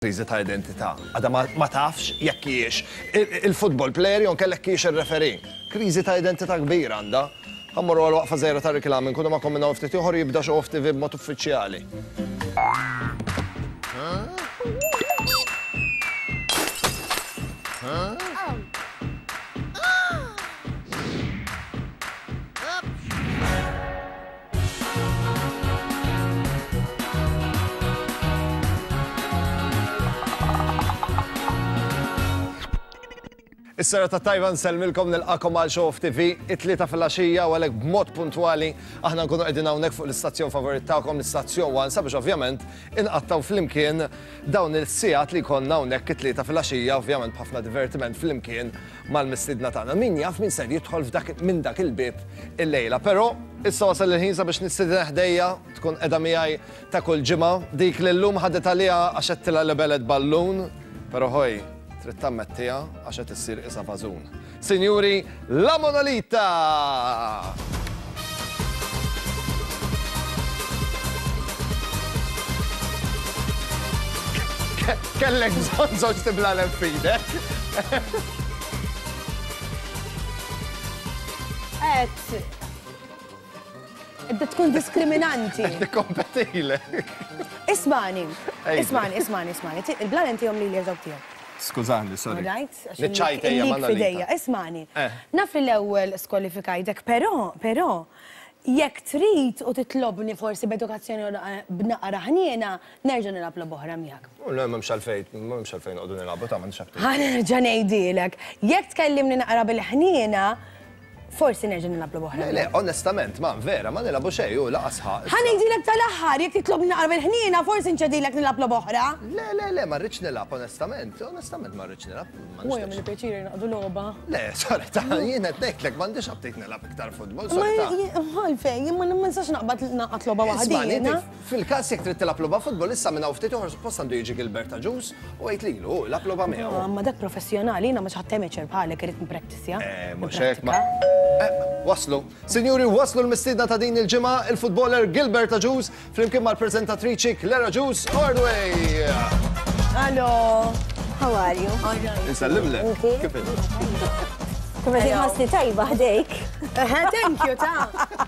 Kriżi ta' identità. Għada ma tafx jekk hijiex il-football player jon kellek kiex il-referi. Kriżi ta' identità kbira għandha. Ħammurru għal waqfa żejra ta' riklamin, kunu ma kommina ftit ieħor jibda xi TV b'mod uffiċjali. Is-sera ta' Tajvan selmilkom nilqakom għal Show TV it-tlieta fil-għaxija u għalhekk b'mod puntwali aħna nkunu qegħdin hawnhekk fuq l-istazzjon favorit tagħkom l-istazzjon 1 sabiex ovvjament inqattaw flimkien dawn il-sigħat li jkollna hawnhekk it-tlieta fil-għaxija ovvjament b'ħafna divertiment flimkien mal-mistiedna tagħna. Min jaf min ser jidħol minn dak il-bib il-lejla, però issa wasal il-ħin sabiex nistiedna ħdejja tkun qiegħda miegħi ta' kull ġimgħa dik li llum ħadet għaliha għax qed tilha l-beled ballun, però ħoj trid tammettija għax qed issir isa fażun. Sinjuri, La Monolita! Kellek bżonn żewġ tiblalem f'idek. Qed tkun diskriminanti. Qed tikkompetilek. Ismani. Il-blalem tiegħhom li l-jeżaw tiegħu. Skużani, sorry. Niċċajtejja ma fidejja. Ismani, naf li l-ewwel skwalifikajtek, però jekk trid u titlobni forsi b'edukazzjoni b'naqra ħniena, nerġa' nilab logħba oħra miegħek. Le m'hemmx għalfejn qogħdu nilagħbu ta' m'għandix ħabtu. Ħanerġa' ngħidilek, jekk tkellimni naqra bil-ħniena, forsi nerġa' nilab logħba oħra. Le, onestament, ma vera, ma nilabu xejn u laqas ħaq. Ħanejdilek tal-aħħar, jekk titlobni naqra bil-ħniena, forsi nċedilek nilab logħba oħra. Le, ma rridx nilab, onestament ma rridx nilab. Mujja mill-pjaċiri naqdu logħba. Le, sorry, ta' jien qed ngħidlek m'għandix ħabtejt nilab iktar futbol, sorry. Għalfejn, jien ma nistax naqbad logħba waħdina. Fil-każ jekk trid tilab logħba futbol issa minn hawn ftit oħra suppost għandu jiġi Gilbert Aġus u għid lilu, lab logħba miegħu. Ma dak professjonali, jiena mhux ħattemeċer bħalek irid nippraktissja. Mhux hekk ma. Waslu. Sinjuri, waslu l-mistiedna ta' din il-ġimgħa il-futboler Gilbert Aġus flimkien mal-preżentatriċi Claire Aġus Ordway. Hello, how are you? Insellimlek. Kif Kif qed inħossni tajba ħdejk. Thank you, ta'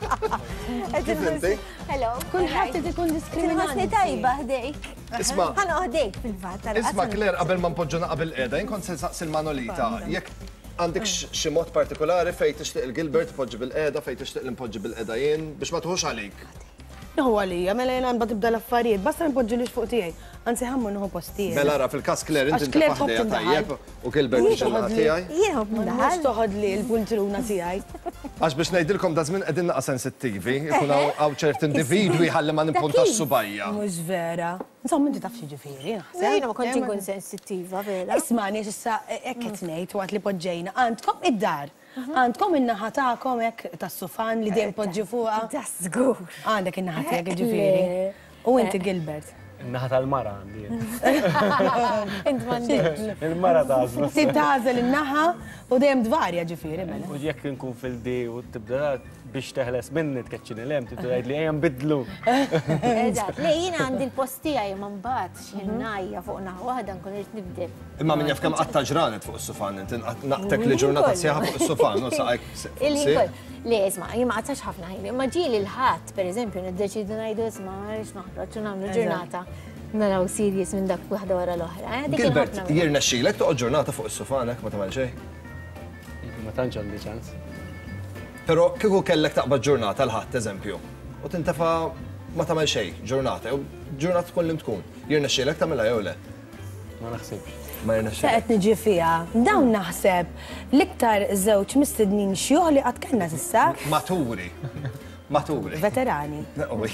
Hello. Kulħadd qed ikun diskriminanti. Inħossni tajba ħdejk. Isma' Ħana ħdejk fil-fatt. Isma' Claire, qabel ma npoġġuna qabel qiegħda, jien kont se nsaqsi l-Manolita. Jekk għandek xi mod partikolari fejn tixtieq il-Gilbert poġġi bil-qiegħda, fejn tixtieq li npoġġi bil-qiegħda jien biex ma tuħux għalik. Nuhu għalija, mela jena nbad tibda l-affarijiet, basta npoġġilix fuq tiegħi. Anzi ħammu nuhu postijiet. Mela ra fil-każ Claire inti Claire faħdejja tajjeb u Gilbert ixilha tiegħi. Jien ħobb Mhux toħod li l-pultruna tiegħi. Għax biex ngħidilkom da żmien qegħdin naqa' sensittivi, ikun hawn ċert individwi ħalli ma nimpuntax subajja. Mhux vera. Insomma inti taf xi ġifieri, naħseb. Jiena ma kontx inkun sensittiva, vera. Ismani x'issa hekk qed ngħid waqt li poġġejna għandkom id-dar. Għandkom in-naħa tagħkom hekk tas-sufan li dejjem poġġi fuqha. Da żgur. Għandek in-naħa tiegħek ġifieri. U inti Gilbert. In-naħa tal-mara għandi. Int m'għandekx. Il-mara tażlu. Titażel in-naħa u dejjem dvarja ġifieri mela. U jekk nkun fil-di u tibda biex teħles minni tkeċċini lem, tibda tgħid li ejja nbidlu. Eżatt, le jiena għandi l-post tiegħi ma mbagħad x'ħinnajja fuq naħa waħda nkun irid nibdel. Imma min jaf kemm qatta ġranet fuq is-sufan, inti naqtek li ġurnata sieħa fuq is-sufan u saqajk. Le, isma' jien ma qatax ħafna ħin, imma ġieli l-ħadd, pereżempju, niddeċidu ngħidu isma' ma rridx noħroġ u nagħmlu ġurnata. Naraw serjes minn dak waħda wara l-oħra. Gilbert, jirnexxielek toqgħod ġurnata fuq is-sufanek ma tagħmel xejn? Ma tantx għandi ċans. Però kieku kellek taqbad ġurnata l-ħadd eżempju, u tintefa' ma tagħmel xejn ġurnata, jew ġurnata tkun li tkun. Jirnexxielek tagħmilha jew le? Ma naħsibx. Ma jirnexxielek. Qed niġi fiha. Dawn naħseb l-iktar żewġ mistednin xjuħ li qatt kellna s'issa. Maturi. Veterani.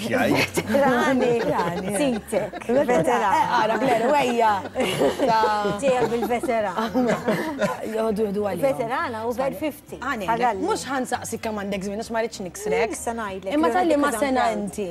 Veterani. Sitek. Veterani. Ara, Claire, wejja. Ġeja bil-veteran. Joħdu għalli. Veterana, over 50. Għanilek, mux ħansaqsi kam għandek żmien, għax ma rridx niksrek. Issa ngħidlek. Imma tal-li ma sena inti.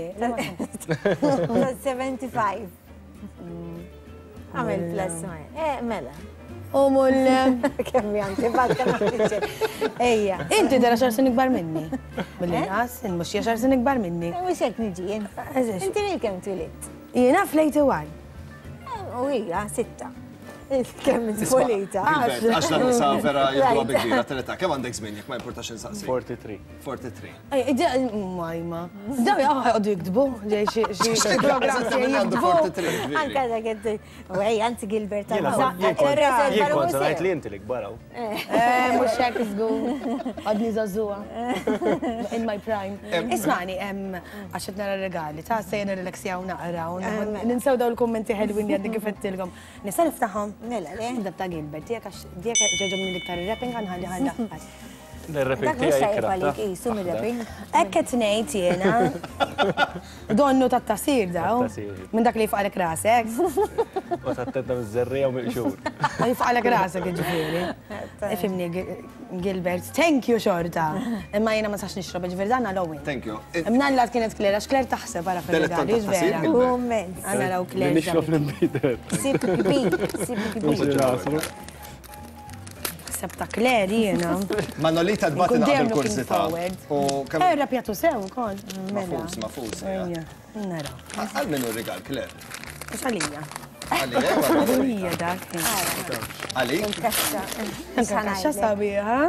75. Għamil plus mela. U mull. Kemmi għanti, badka naħtiċer. Ejja, inti dara xarsin ikbar minni. Mill-inqas, mux xarsin ikbar minni. Mux jek nġi, inti li kem tulit? Jena fl-81. U hija, 6. Kemm polita. Għax la nisa vera jibduwa bikbira tal-età. Kemm għandek żmien jekk ma importax insaqsi? 43. 43. Majma. Daw jgħadu jiktbu, ġej xie program jgħandu 43. Anka da għed, u għej, għanti Gilbert, Jien kont ngħid li inti li kbaraw. Mux xek izgu, għadni zazzuwa. In my prime. Ismani, għaxet nara regali, ta' sejna relaxjaw naqra, ninsaw daw l-kommenti ħelwin li għaddi kifettilkom. Nisa niftaħom. Nela, le? Dabta Gilbert, dijak ġeġom liktar il-rapping għanħalli ħalli. Il-rapping tija jikrata. Ekket nejt jena. Donnu tat-tasir daw. Minn dak li jifqalek rasek. U tattetta mizzerrija u miqxur. Jifqalek rasek ġifiri. Ifimni Gilbert, thank you xorta. Imma jena ma sax nixrob ġifiri dan għal-owin. Thank you. Imna l-lat kienet Klera, xkler taħseb għara fil-regali, ġvera. Għanna raw Klera. Nixrob l-imbiter. Sib kbir. Sebta Kleri jena. Manolita d-bati naqbel kursita. Rapjatu sew, kol. Mafus. Nara. Għal-minu rigal, Kler? Xalija. Għalija? Għalija dak. Għalik? Kaxa sabiħa.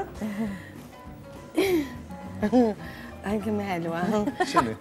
Anke meħelwa. Xini?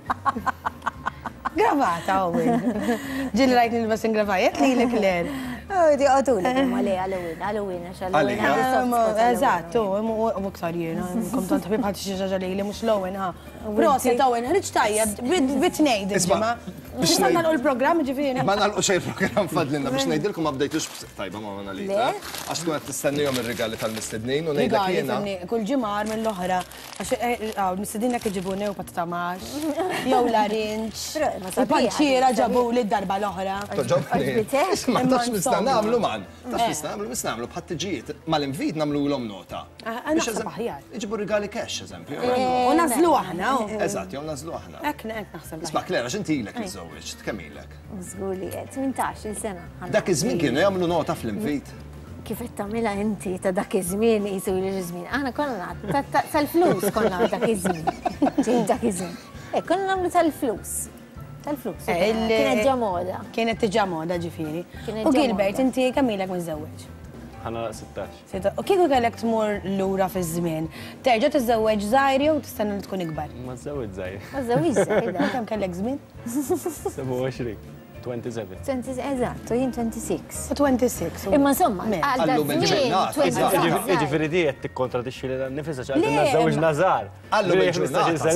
Gravata, għawin. Ġil rajt nil-bas ingravajet li l-Kler. Di għadu li għumma li Halloween, għax Eżattu, u ktar jena, komtant ħabib ħati xieġaġa li mux l-Owen, ha. Proset, Owen, ħriċ tajjeb, bitnejd, ġima. Biex nalqu l-program, ġifiri. Ma nalqu xej program fadlina biex nejdilkom ma bdejtux tajba ma Manolita. Għax tkun għed tistennijom il-regali tal-mistednin u nejdlek jena. Kull ġimar minn l-oħra. Għax mistednin għek ġibu new patamax, jew larinċ, il-panċira ġabu li d-darba l-oħra. Ma tax nista namlu man. Tax nista namlu bħattiġijiet. Mal-invit namlu l-om nota. Iġibu regali cash, eżempju. U nazlu aħna. Eżat, jom nazlu aħna. Ekna, naħseb. Isma' Klera, xintilek nizzowiċ, tkemilek. Zguli, 18 sena. Dak iż-żmien kienu jagħmlu nota fl-invit. Kif qed tagħmilha inti ta' dak iż-żmien jisu l-żmien. Aħna konna tal-flus konna dak iż-żmien. Dak iż-żmien. Konna nagħmlu tal-flus. Tal-flus. Kienet ġa moda. Kienet ġa moda ġifieri. U Gilbert, inti kemmilek miżewweġ? Ħana 16. U kieku kellek tmur lura fi żmien, terġa' tiżewweġ żgħir jew tistenna li tkun ikbar? Ma żewweġ żgħir. Ma żewweġ żgħir. Kemm kellek żmien? 27. 27. Eżatt, jien 26. U 26. Imma insomma, Allum il-ġurnata. Iġifieri di qed tikkontradixxi li dan nifisha ċaqt nażewweġ Nazar. Allum il-ġurnata.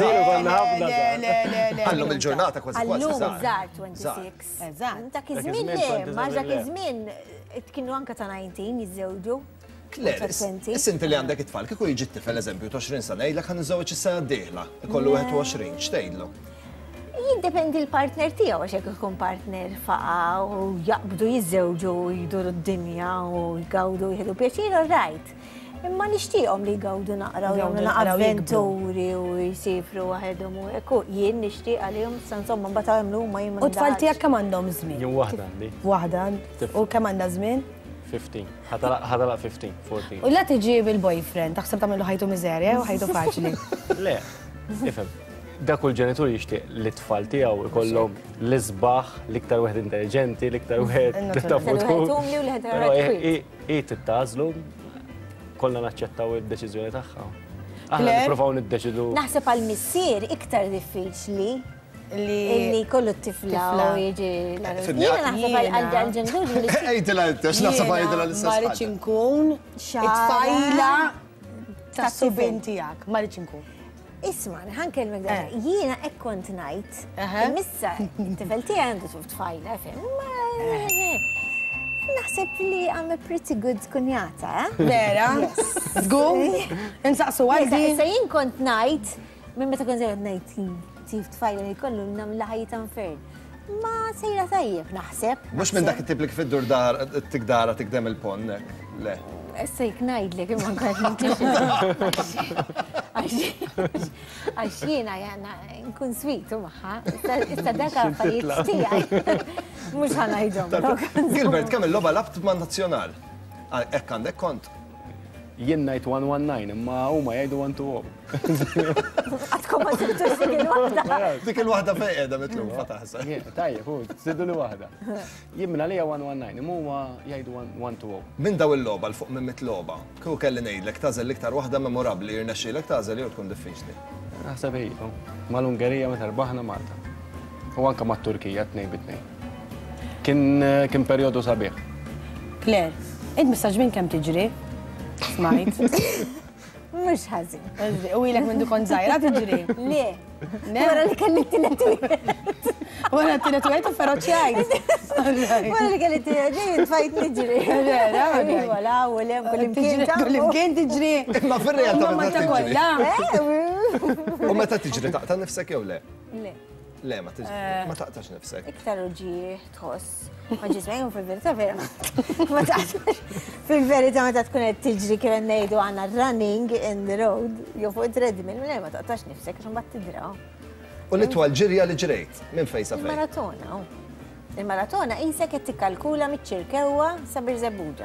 Allum il-ġurnata kważi kważi. Allum żgħar 26. Eżatt. Dak iż-żmien ma dak iż-żmien kienu anka ta' 19 jiżżewġu. Kler, is-sinti li għandek it-tfal, kieku jiġi t-tifel eżempju 20 sena, jgħidlek għan iżżewġ is-sena d-dieħla, ikollu 21, x'tgħidlu? Jiddependi l-partner tiegħu għax jekk ikun partner faqa u jaqbdu jiżżewġu jduru d-dinja u jgawdu jieħdu pjaċir rajt. Imma nixtieqhom li jgawdu naqra u jagħmlu avventuri u jsifru waħedhom u hekk jien nixtieq għalihom insomma mbagħad għamlu huma jien. U tfal tiegħek kemm għandhom żmien? Jien waħda għandi. Waħda. U kemm għandha żmien? 15. ħadalaq 15, 14. U la tiġib il-boyfriend, taħseb tagħmlu ħajtu miżerja u ħajtu faċli. Le, ifhem. Dak kull ġenitur jixtieq li t-tfal tiegħu ikollhom l-isbaħ l-iktar wieħed intelligenti, l-iktar wieħed ta' futur. I tittażlu kollha naċċettaw id-deċiżjoni tagħha. Aħna nippruvaw niddeċidu. Naħseb għall-missier iktar diffiċli li kollu t-tifla u jieġi l-għarri. Naħseb għal-ġendur li. Ejdila, x'naħseb għajdila l-istess. Marriċ inkun it-tfajla ta' subentijak. Marriċ inkun. Isma' ħankelmek da. Jiena hekk kont ngħid. Missa t-tifel tiegħi għandu tfajla, naħseb li I'm a pretty good kunjata, Vera? Żgur? Insaqsu għaldi. Sa jien kont ngħid, minn meta kont żejjed ngħid tfajla li kollu nagħmel ħajja infern. Ma sejra tajjeb naħseb. Mhux minn dak it-tip li kfiddur dar tikdara tikdem il-ponnek. Le. Issa jek ngħidlek imma nkun għax jiena nkun sweet u magħha. Issa dak affarijiet tiegħi mhux ħanajdhom. Gilbert, kemm il-logħba labt ma' nazzjonal? Hekk għandek kont? jien ngħid 119, imma huma jgħidu 120. Għadkom ma tibtux dik il-waħda. Dik il-waħda fejn qiegħda mitlufa taħseb. Tajjeb, siddu li waħda. Jien minn għalija 119, imma huma jgħidu 120. Minn daw il-logħba l fuq minn mit-logħba, kieku kelli ngħidlek tażel l-iktar waħda memorabbli jirnexxielek tażel jew tkun diffiċli. Naħseb hija, mal-Ungerija meta rbaħna Malta. U anke mat-Turkija 2-2. Kien perjodu sabiħ. Claire, int mistaġ minn kemm tiġri? Smajt. Mux ħazin. U ilek minn dukon zaħira tiġri? Le. Wara li kelli t-tilet. Wara t-tilet u għajtu feroċjajt. Wara li kelli t-tilet tfajt niġri. Wala, u l-em kullimkien tiġri. Ma fil-realtà ma ta' kolla. U meta tiġri taqta' nifsek jew le? Le. Le, ma taqtax nifsek. Iktar uġi tħoss. Ma ġismejn fil-verita vera. Ma taqtax. Fil-verita ma ta' tkun qed tiġri kif ngħidu għandna running in the road, jew fuq treadmill, le ma taqtax nifsek għax mbagħad tidraw. U l-itwal ġirja li ġrejt, minn fejn sa fejn? Il-maratona. Il-maratona qisek qed tikkalkula miċ-ċirkewwa sabir żebbuġa.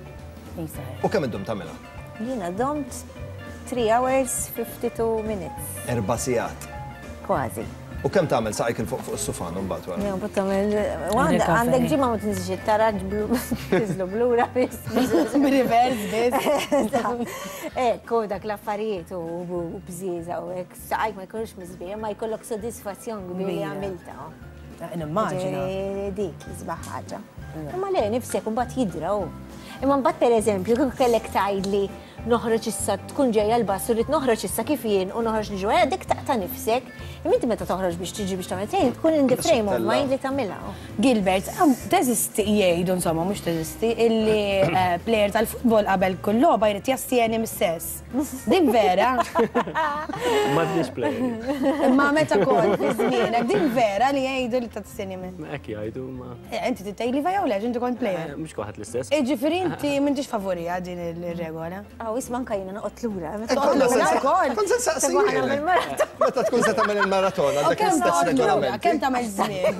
U kemm iddum tagħmilha? Jiena domt 3 hours 52 minutes. 4 sigħat. Kważi. U kemm tagħmel saqajk il fuq is-sufan imbagħad wara? Jew bad tagħmel għandek ġimgħa ma tinżix it-taraġ tiżlu blura biss. Rivers biss. Ekku dak l-affarijiet u bżieża u hekk saqajk ma jkunx miżbija ma jkollok sodisfazzjon kbir li għamilta. Nimmaġina. Dik isbaħ ħaġa. Imma le nifsek imbagħad jidraw. Imma mbagħad pereżempju kieku kellek tgħidli noħroġ issa tkun ġejja l-bass u rrid noħroġ issa kif jien u noħroġ niġu dik taqta' nifsek. Inti meta toħroġ biex tiġi biex tagħmel tgħid tkun in the frame of mind li tagħmilha. Gilbert, teżisti jgħidu insomma mhux teżisti illi plejer tal-futbol qabel kull logħba jrid jastieni mis-sess. Din vera. M'għandniex plejer. Imma meta kont fi żmienek din vera li jgħidu li tastieni minn. Hekk jgħidu ma. Inti titejli jew le inti kont plejer. Mhux kulħadd l-istess. Ġifieri inti m'intix favorija din ir-regola. Isma' anke jiena noqgħod lura. Kont se saqsi. Meta tkun se tagħmel il-maratona, dak l-istess regolament. Kemm tagħmel żmien?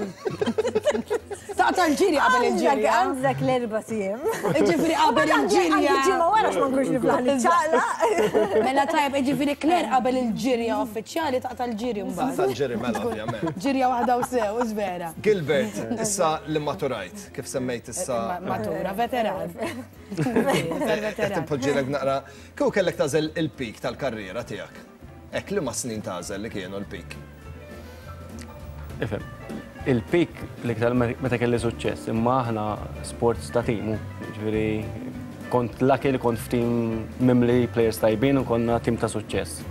Taqta' l-ġiri qabel il-ġirja. Għandek l-erba' siem. Ġifieri qabel il-ġirja. Ġimgħa wara ma nkunx niflaħ niċċaqla. Mela tajb, ġifieri Claire qabel il-ġirja uffiċjali taqta' l-ġiri mbagħad. Tal-ġiri mela ovvjament. Ġirja waħda u sew, vera. Gilbert, issa li maturajt, kif semmejt issa. Matura, veteran. Tippoġġilek naqra, kieku kellek tażel il-pik tal-karriera tiegħek. Hekk li ma snin tażel li kienu l-pik. Ifhem, il-pik li ktar meta kelli suċċess, imma aħna sports ta' timu, ġifieri kont lucky li kont f'tim mimli players tajbin u konna tim ta' suċċess.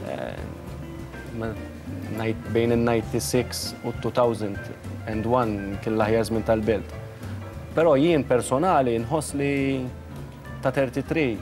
Bejn il-96 u 2001 kien l-aħjar żmien tal-belt. Però jien personali nħoss li ta' 33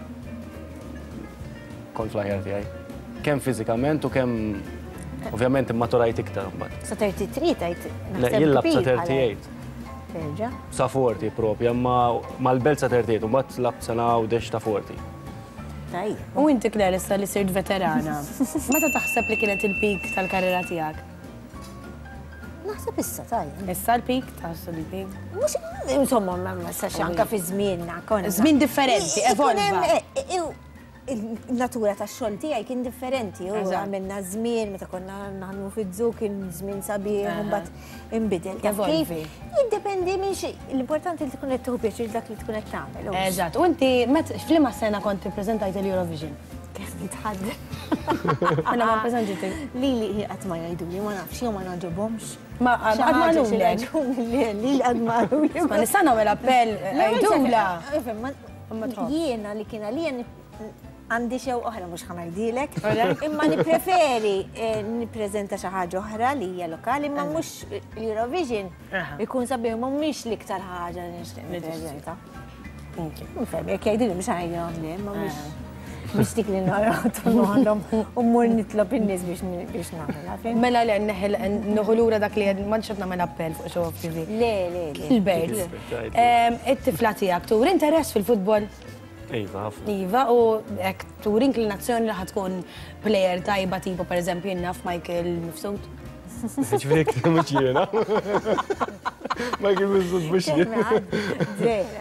kont fl-aħjar tiegħi. Kemm fiżikament u kemm ovvjament immaturajt iktar mbagħad. Sa 33 tajt. Jien lab sa 38. Terġa'. Sa 40 propja, imma mal-belt sa 38 u mbagħad lab sena u dex ta' 40. Tajjeb. U inti Claire issa li sirt veterana. Meta taħseb li kienet il-pik tal-karriera tiegħek? Naħseb issa tajjeb. Issa l-pik, taħseb il-pik. Mhux insomma ma sax anke fi żmienna konna. Żmien differenti, evolva. Il-natura tax-xogħol tiegħi kien differenti. U għamilna żmien meta konna naħdmu fiż-żuk kien żmien sabiħ u mbagħad inbidel. Evolvi. Jiddependi minn xi l-importanti li tkun qed tieħu pjaċir dak li tkun qed tagħmel. Eżatt. U inti f'liema sena kont ippreżentajt il-Eurovision? Kif nitħadder. Aħna ma ppreżentajt. Li qatt ma jgħiduli ma nafx jew ma naġobhomx. Ma qatt ma nulek. Li qatt ma nulek. Ma nista' nagħmel appell għajdula. Jiena li kien għalija għandi xew oħra mhux ħanajdilek, imma nippreferi nippreżenta xi ħaġa oħra li hija lokali, imma mhux l-Eurovision ikun sabiħ ma mhix l-iktar ħaġa li nixtieq nippreżenta. Nfhem, jekk jgħidili mhux ħajjhom li, ma mhux dik li nargħod noħolhom u mmur nitlob in-nies biex nagħmilha. Mela le nieħu lura dak li ma nxef nagħmel appell fuq Show Off TV. Le. Gilbert, it-tifla tiegħek tur interess fil-futbol? Iva, ħafna. Iva, u hekk tur inklinazzjoni li ħatkun plejer tajba tipo pereżempju naf Michael Mifsud. Ġifieri mhux jiena. Michael Mifsud mhux jiena.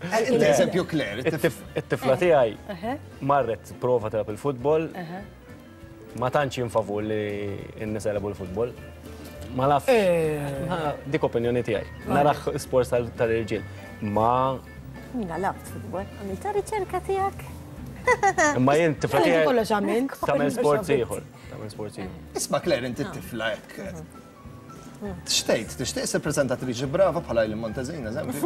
Inti eżempju Claire. It-tifla tiegħi marret prova telab il-futbol, ma tantx jinfavu li n-nisa jilagħbu l-futbol. Ma nafx. Dik opinjoni tiegħi. Naraħ sport tal-irġiel. Ma Mina labt futbol, għamilta riċerka tiegħek. imma jien tifla tiegħi Kollox għamilt. tagħmel sport ieħor. Isma' Claire, inti t-tifla hekk. Tixtieq issir preżentatriċi brava bħala Eileen Montezin, eżempju.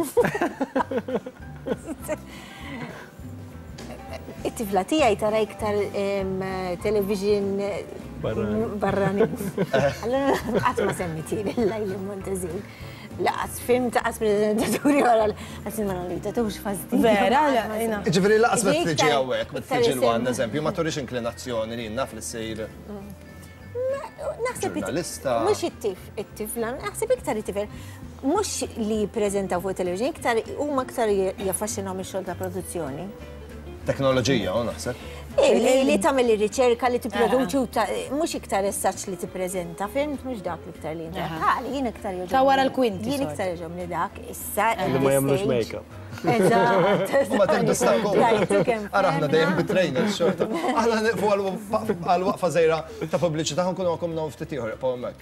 It-tifla tiegħi tara iktar television barrani. Allora qatt ma semmitieli l-Eileen Montezin. Laqas film taqas preżentaturi wara l-qasin ma nolita tux fazdi. Vera, Ġifieri laqas ma tiġi hawnhekk, ma tiġi l-għan eżempju, ma turix inklinazzjoni li naf li ssir. Naħseb ġurnalista. Mhux it-tifla, naħseb iktar it-tifel. Mhux li jippreżentaw fuq television, iktar huma iktar jaffaxxinhom ix-xogħol ta' produzzjoni. Teknoloġija, naħseb. Li tagħmel ir-riċerka li tipproduċi mhux iktar essaċ li tippreżenta film, mhux dak iktar li jien iktar jogħġobni. Ta' wara l-kwinti. Jien iktar jogħġobni dak, issa. Li ma jagħmlux make-up. Eżatt. U ma tindustaw. Ara aħna dejjem bitrejna x-xorta. Aħna niqfu għal-waqfa żejra ta' pubbliċità ħankunu għakom naw ftit ieħor pa' hemmhekk.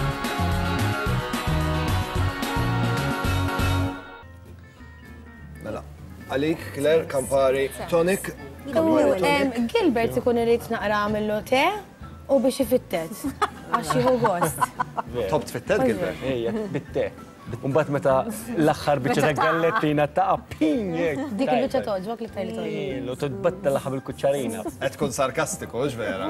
Mela, għalik, Claire, Campari, Tonic. Gilbert ikun irrid naqra għamillu te u biex ifittet. Għax jieħu gost. Top tfittet, Gilbert. Ejja, bitte. Umbat meta l-axħar biċċa ta' gallettina ta' pinjek. Dik il-biċċa toġbok li tajli toġbok. Lo tibbatta l-axħar bil-kuċċarina. Qed tkun sarkastiku, vera.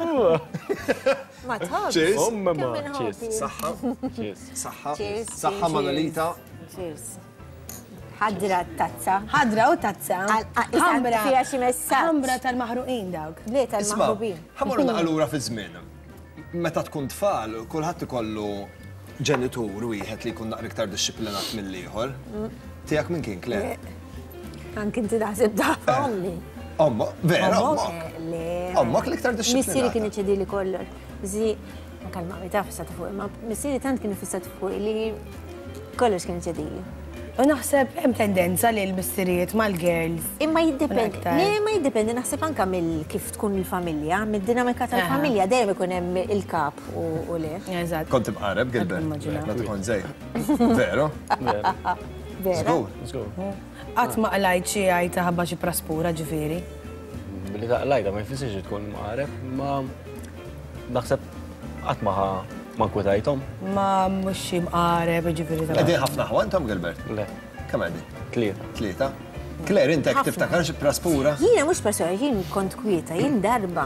Ma tħobb. Cheers. Ma, cheers. Saħħa. Cheers. Saħħa. Cheers. Saħħa Manolita. Cheers. ħadra t-tazza. ħadra u tazza. Ħambra. Fija xi messaġġ. Ħambra tal-maħruqin dawk. Le tal-maħrubin. Ħamurna allura fi żmien. Meta tkun tfal, kulħadd ikollu ġenitur wieħed li jkun naqra iktar dixxiplinat mill-ieħor. Tiegħek min kien Claire? Anke inti taħseb dafa ommi. Omma, vera omma. Le. Ommok l-iktar dixxiplinat. Missieri kien iċedili kollox. Biżi kalma mi taf fissat fuq, ma missieri tant kien fissat fuq li kollox kien iċedili. U naħseb hemm tendenza li l-missirijiet mal-girls. Imma jiddependi. Le, ma jiddependi naħseb anke mill kif tkun il-familja, mid-dinamika tal-familja dejjem ikun hemm il-kap u le. Eżatt. Kont imqareb Gilbert, ma tkun żejr. Vero? Vera. Żgur. Qatt ma qlajt xi għajta ħabba xi praspura ġifieri. Billi taqlajda ma jfissirx tkun maqareb, ma naħseb qatt ma nkwetajthom. Ma mhux xi mqareb ġifieri. Qegħdin ħafna ħwantom Gilbert? Le. Kemm qegħdin? Tlieta. Claire, intek tiftakar xi praspura? Jiena mhux praspura, jien kont kwieta, jien darba.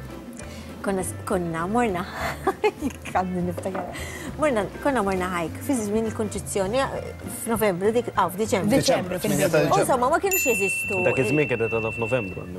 Konna morna, kadni niftakar. Konna morna ħajk, fi żmien il-konċezzjoni f'Novembru, f'Diċembru. Diċembru. Insomma, ma kienx jeżistu. Dak iż-żmien kienet għadha f'Novembru għandu.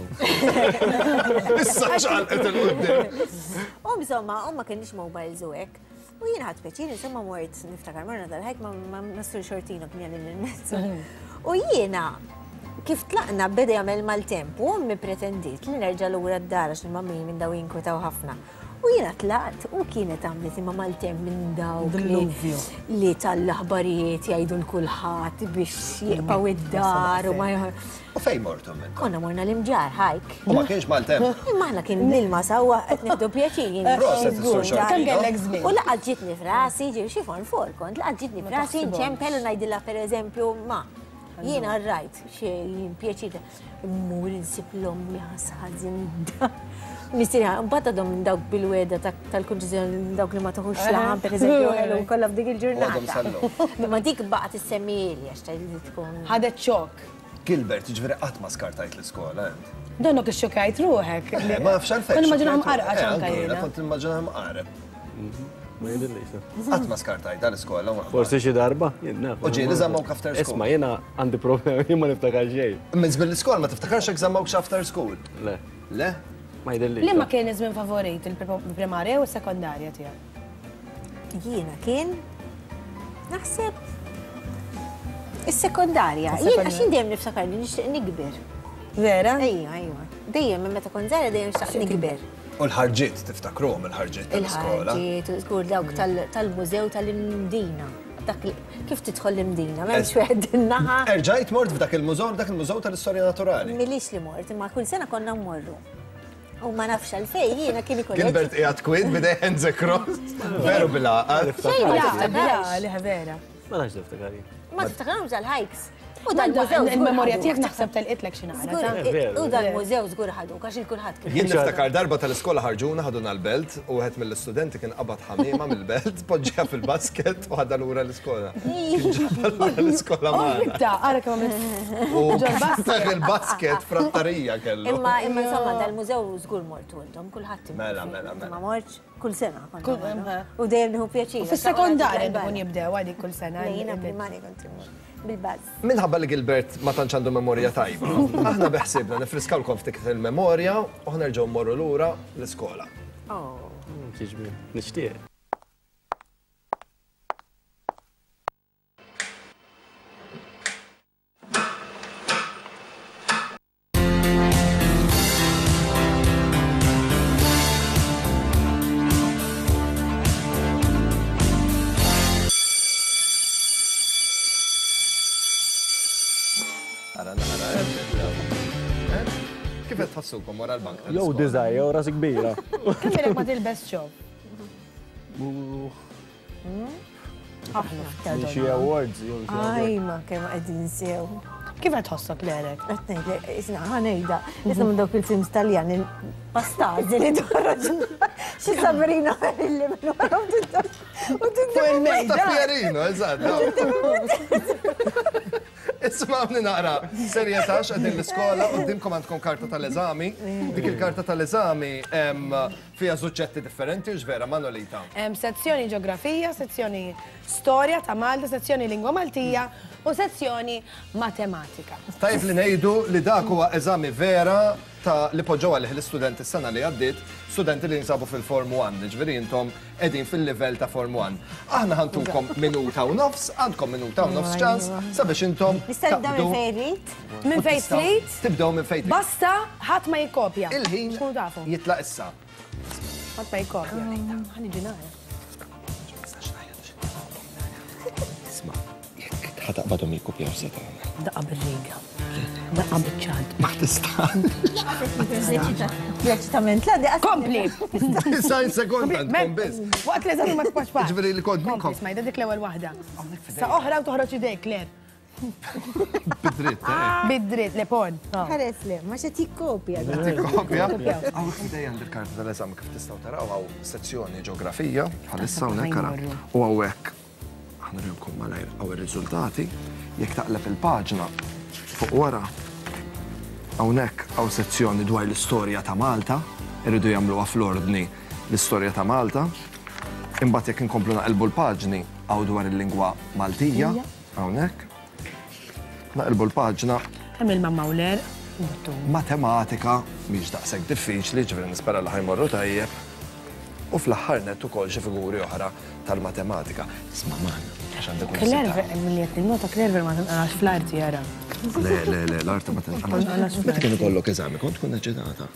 Issa ċaqalqet il-qudiem. Insomma, ma kienx mobiles u hekk. U jien ħadd peċin, insomma mort niftakar morna tal-ħajk ma nastur xortino kien il-mezzu. U jiena kif tlaqna beda jagħmel mal-temp u ommi pretendiet li nerġa' lura d-dar għax il-mammi minn daw jinkwetaw ħafna. U jiena tlaqt u kienet għamlet imma mal-temp minn dawk li tal-aħbarijiet jgħidu l-kulħadd biex jibqgħu id-dar u ma U fejn mortom minn? Konna morna l-imġar ħajk. U ma kienx mal-temp? Imma aħna kien l-ilma sewwa qed nieħdu pjaċin. Kemm kellek żmien. U laqgħet ġitni frasi, ġieb xi forn for kont, laqgħet ġitni frasi nċempel u ngħidilha pereżempju ma. Jiena rajt xejn pjaċir. Immur insib l-ommi ħasħażin da. Mistieri, mbagħad għadhom dawk bil-weda tal-kunċezzjoni dawk li ma taħux laħam pereżempju ħelu kollha f'dik il-ġurnata. Ma dik baqgħet issemmieli għax tgħid tkun. Ħadet xokk. Gilbert, ġifieri qatt ma skartajt l-iskola. Donnok ix-xokajt ruħek. Ma nafx għalfejn. Kont immaġinaha mqarqa ċanka jiena. Kont immaġinaha mqareb. Ma jidillix. Qatt ma skartajt l-iskola. Forsi xi darba, jien naf. U ġieli żammawk after school. Isma' jiena għandi problemi jien ma niftakar xejn. Minn bil-iskola ma tiftakarx hekk żammawk after school. Le. Le? Ma jidillix. Li ma kien iż-żmien favorit il-primarja u s-sekondarja tiegħek? Jiena kien naħseb is-sekondarja. Jien għax dejjem niftakar li nixtieq nikber. Vera? Ejja. Dejjem minn meta kont żgħira dejjem nixtieq nikber. U l-ħarġiet tiftakruhom il-ħarġiet tal-iskola. Il-ħarġiet, żgur dawk tal-mużew tal-Indina. kif tidħol l-imdina, m'hemmx wieħed in-naħa. Erġajt mort f'dak il-mużew tal-istorja naturali. Milix li mort, imma kull sena konna mmorru. U ma nafx għalfej, jiena kien ikolli. Gilbert qiegħed kwid bidej hands across. Veru bil-għaqal. Li vera. Ma nafx niftakar. Ma tiftakarhomx għal-hikes. U dal-mużew il-memorja tiegħek naħseb telqitlek xi naqra. U dal-mużew żgur ħadu, għax il-kulħadd kien. Jien niftakar darba tal-iskola ħarġuna ħaduna l-belt u wieħed mill-istudenti kien qabad ħamiema mill-belt, poġġiha fil-basket u ħadha lura l-iskola. Lura l-iskola magħna. Ara kemm għamilt. U dak il-basket frattarija kellu. Imma insomma dal-mużew żgur mort għandhom kulħadd. Mela. Ma mortx kull sena. U dejjem nieħu pjaċir. Fis-sekondarja nkun jibdew għadi kull sena. Jiena primari kont imur. Minħabba li Gilbert ma tantx għandu memorja tajba, aħna beħsibna nifriskawlkom ftit il-memorja u ħnerġgħu mmorru lura l-iskola. Tiġbi, nixtieq. Kif qed tħassukom wara l-bank? Jew diżajja u rasi kbira. Kemm ilek ma tilbes xogħol? Xi awards jew xi. Aj ma kemm qegħdin sew. Kif qed tħossok lelek? Qed ngħidlek, isna' ħanejda. Isma' minn dawk il-films Taljani pastażi li dorroġ xi Sabrina illi minn warahom tiddox. U il-mejda. Fjerino, eżatt. Ismawni naqra, serjetà x'qegħdin l-iskola qudiemkom għandkom karta tal-eżami. Dik il-karta tal-eżami fiha suġġetti differenti u x'vera Manolita. Sezzjoni ġeografija, sezzjoni storja ta' Malta, sezzjoni lingwa Maltija u sezzjoni matematika. Tajb li ngħidu li dak huwa eżami vera ta' li poġġew għalih l-istudenti s-sena li għaddiet, studenti li jinsabu fil-Form 1, ġifieri intom qegħdin fil-livell ta' Form 1. Aħna ħantukom minuta u nofs, għandkom minuta u nofs ċans sabiex intom. Nista' nibdew minn fejn trid? Minn fejn trid? Tibdew minn fejn trid. Basta ħadd ma jikkopja. Il-ħin jitlaq issa. Ħadd ma jikkopja. Ħaniġi nara. Isma' jekk ħataqbadhom jikkopjaw se tagħmel. Daqqa bil-riga. Daqqa bil-ċad. Ma tista'. Reċitament, la di Kompli! 90 sekonda tkun biss. Waqt li eżami ma tbax paċ. Ġifieri li kont minnkom. Kompli, smajda dik l-ewwel waħda. Sa oħra u toħroġ idejk, Kler. Bid-dritt, Bid-dritt, le pon. ħares le, ma xe tikkopja. Tikkopja? Għaw fidej għand il-karta tal-eżam kif tistgħu taraw għaw sezzjoni ġeografija, bħalissa hawnhekk ara. U hawnhekk ħanurjumkom malajr għaw ir-riżultati, jekk taqleb il-paġna fuq wara hawnhekk għaw sezzjoni dwar l-istorja ta' Malta, irridu jagħmluha fl-ordni l-istorja ta' Malta. Imbagħad jekk inkomplu naqilbu l-paġni għaw dwar il-lingwa Maltija, hawnhekk. Naqilbu l-paġna. Hemm il-mamma u l-er. Matematika mhix daqshekk diffiċli, ġifieri nispera li ħajmorru tajjeb. U fl-aħħar net ukoll xi figuri oħra tal-matematika. Isma' man, għax għandek Klerver, milli qed ninnota Klerver ma tinqarax fl-arti jara. Le, l-arti ma tinqarax. Meta kien ikollok eżami, kont tkun eċitata.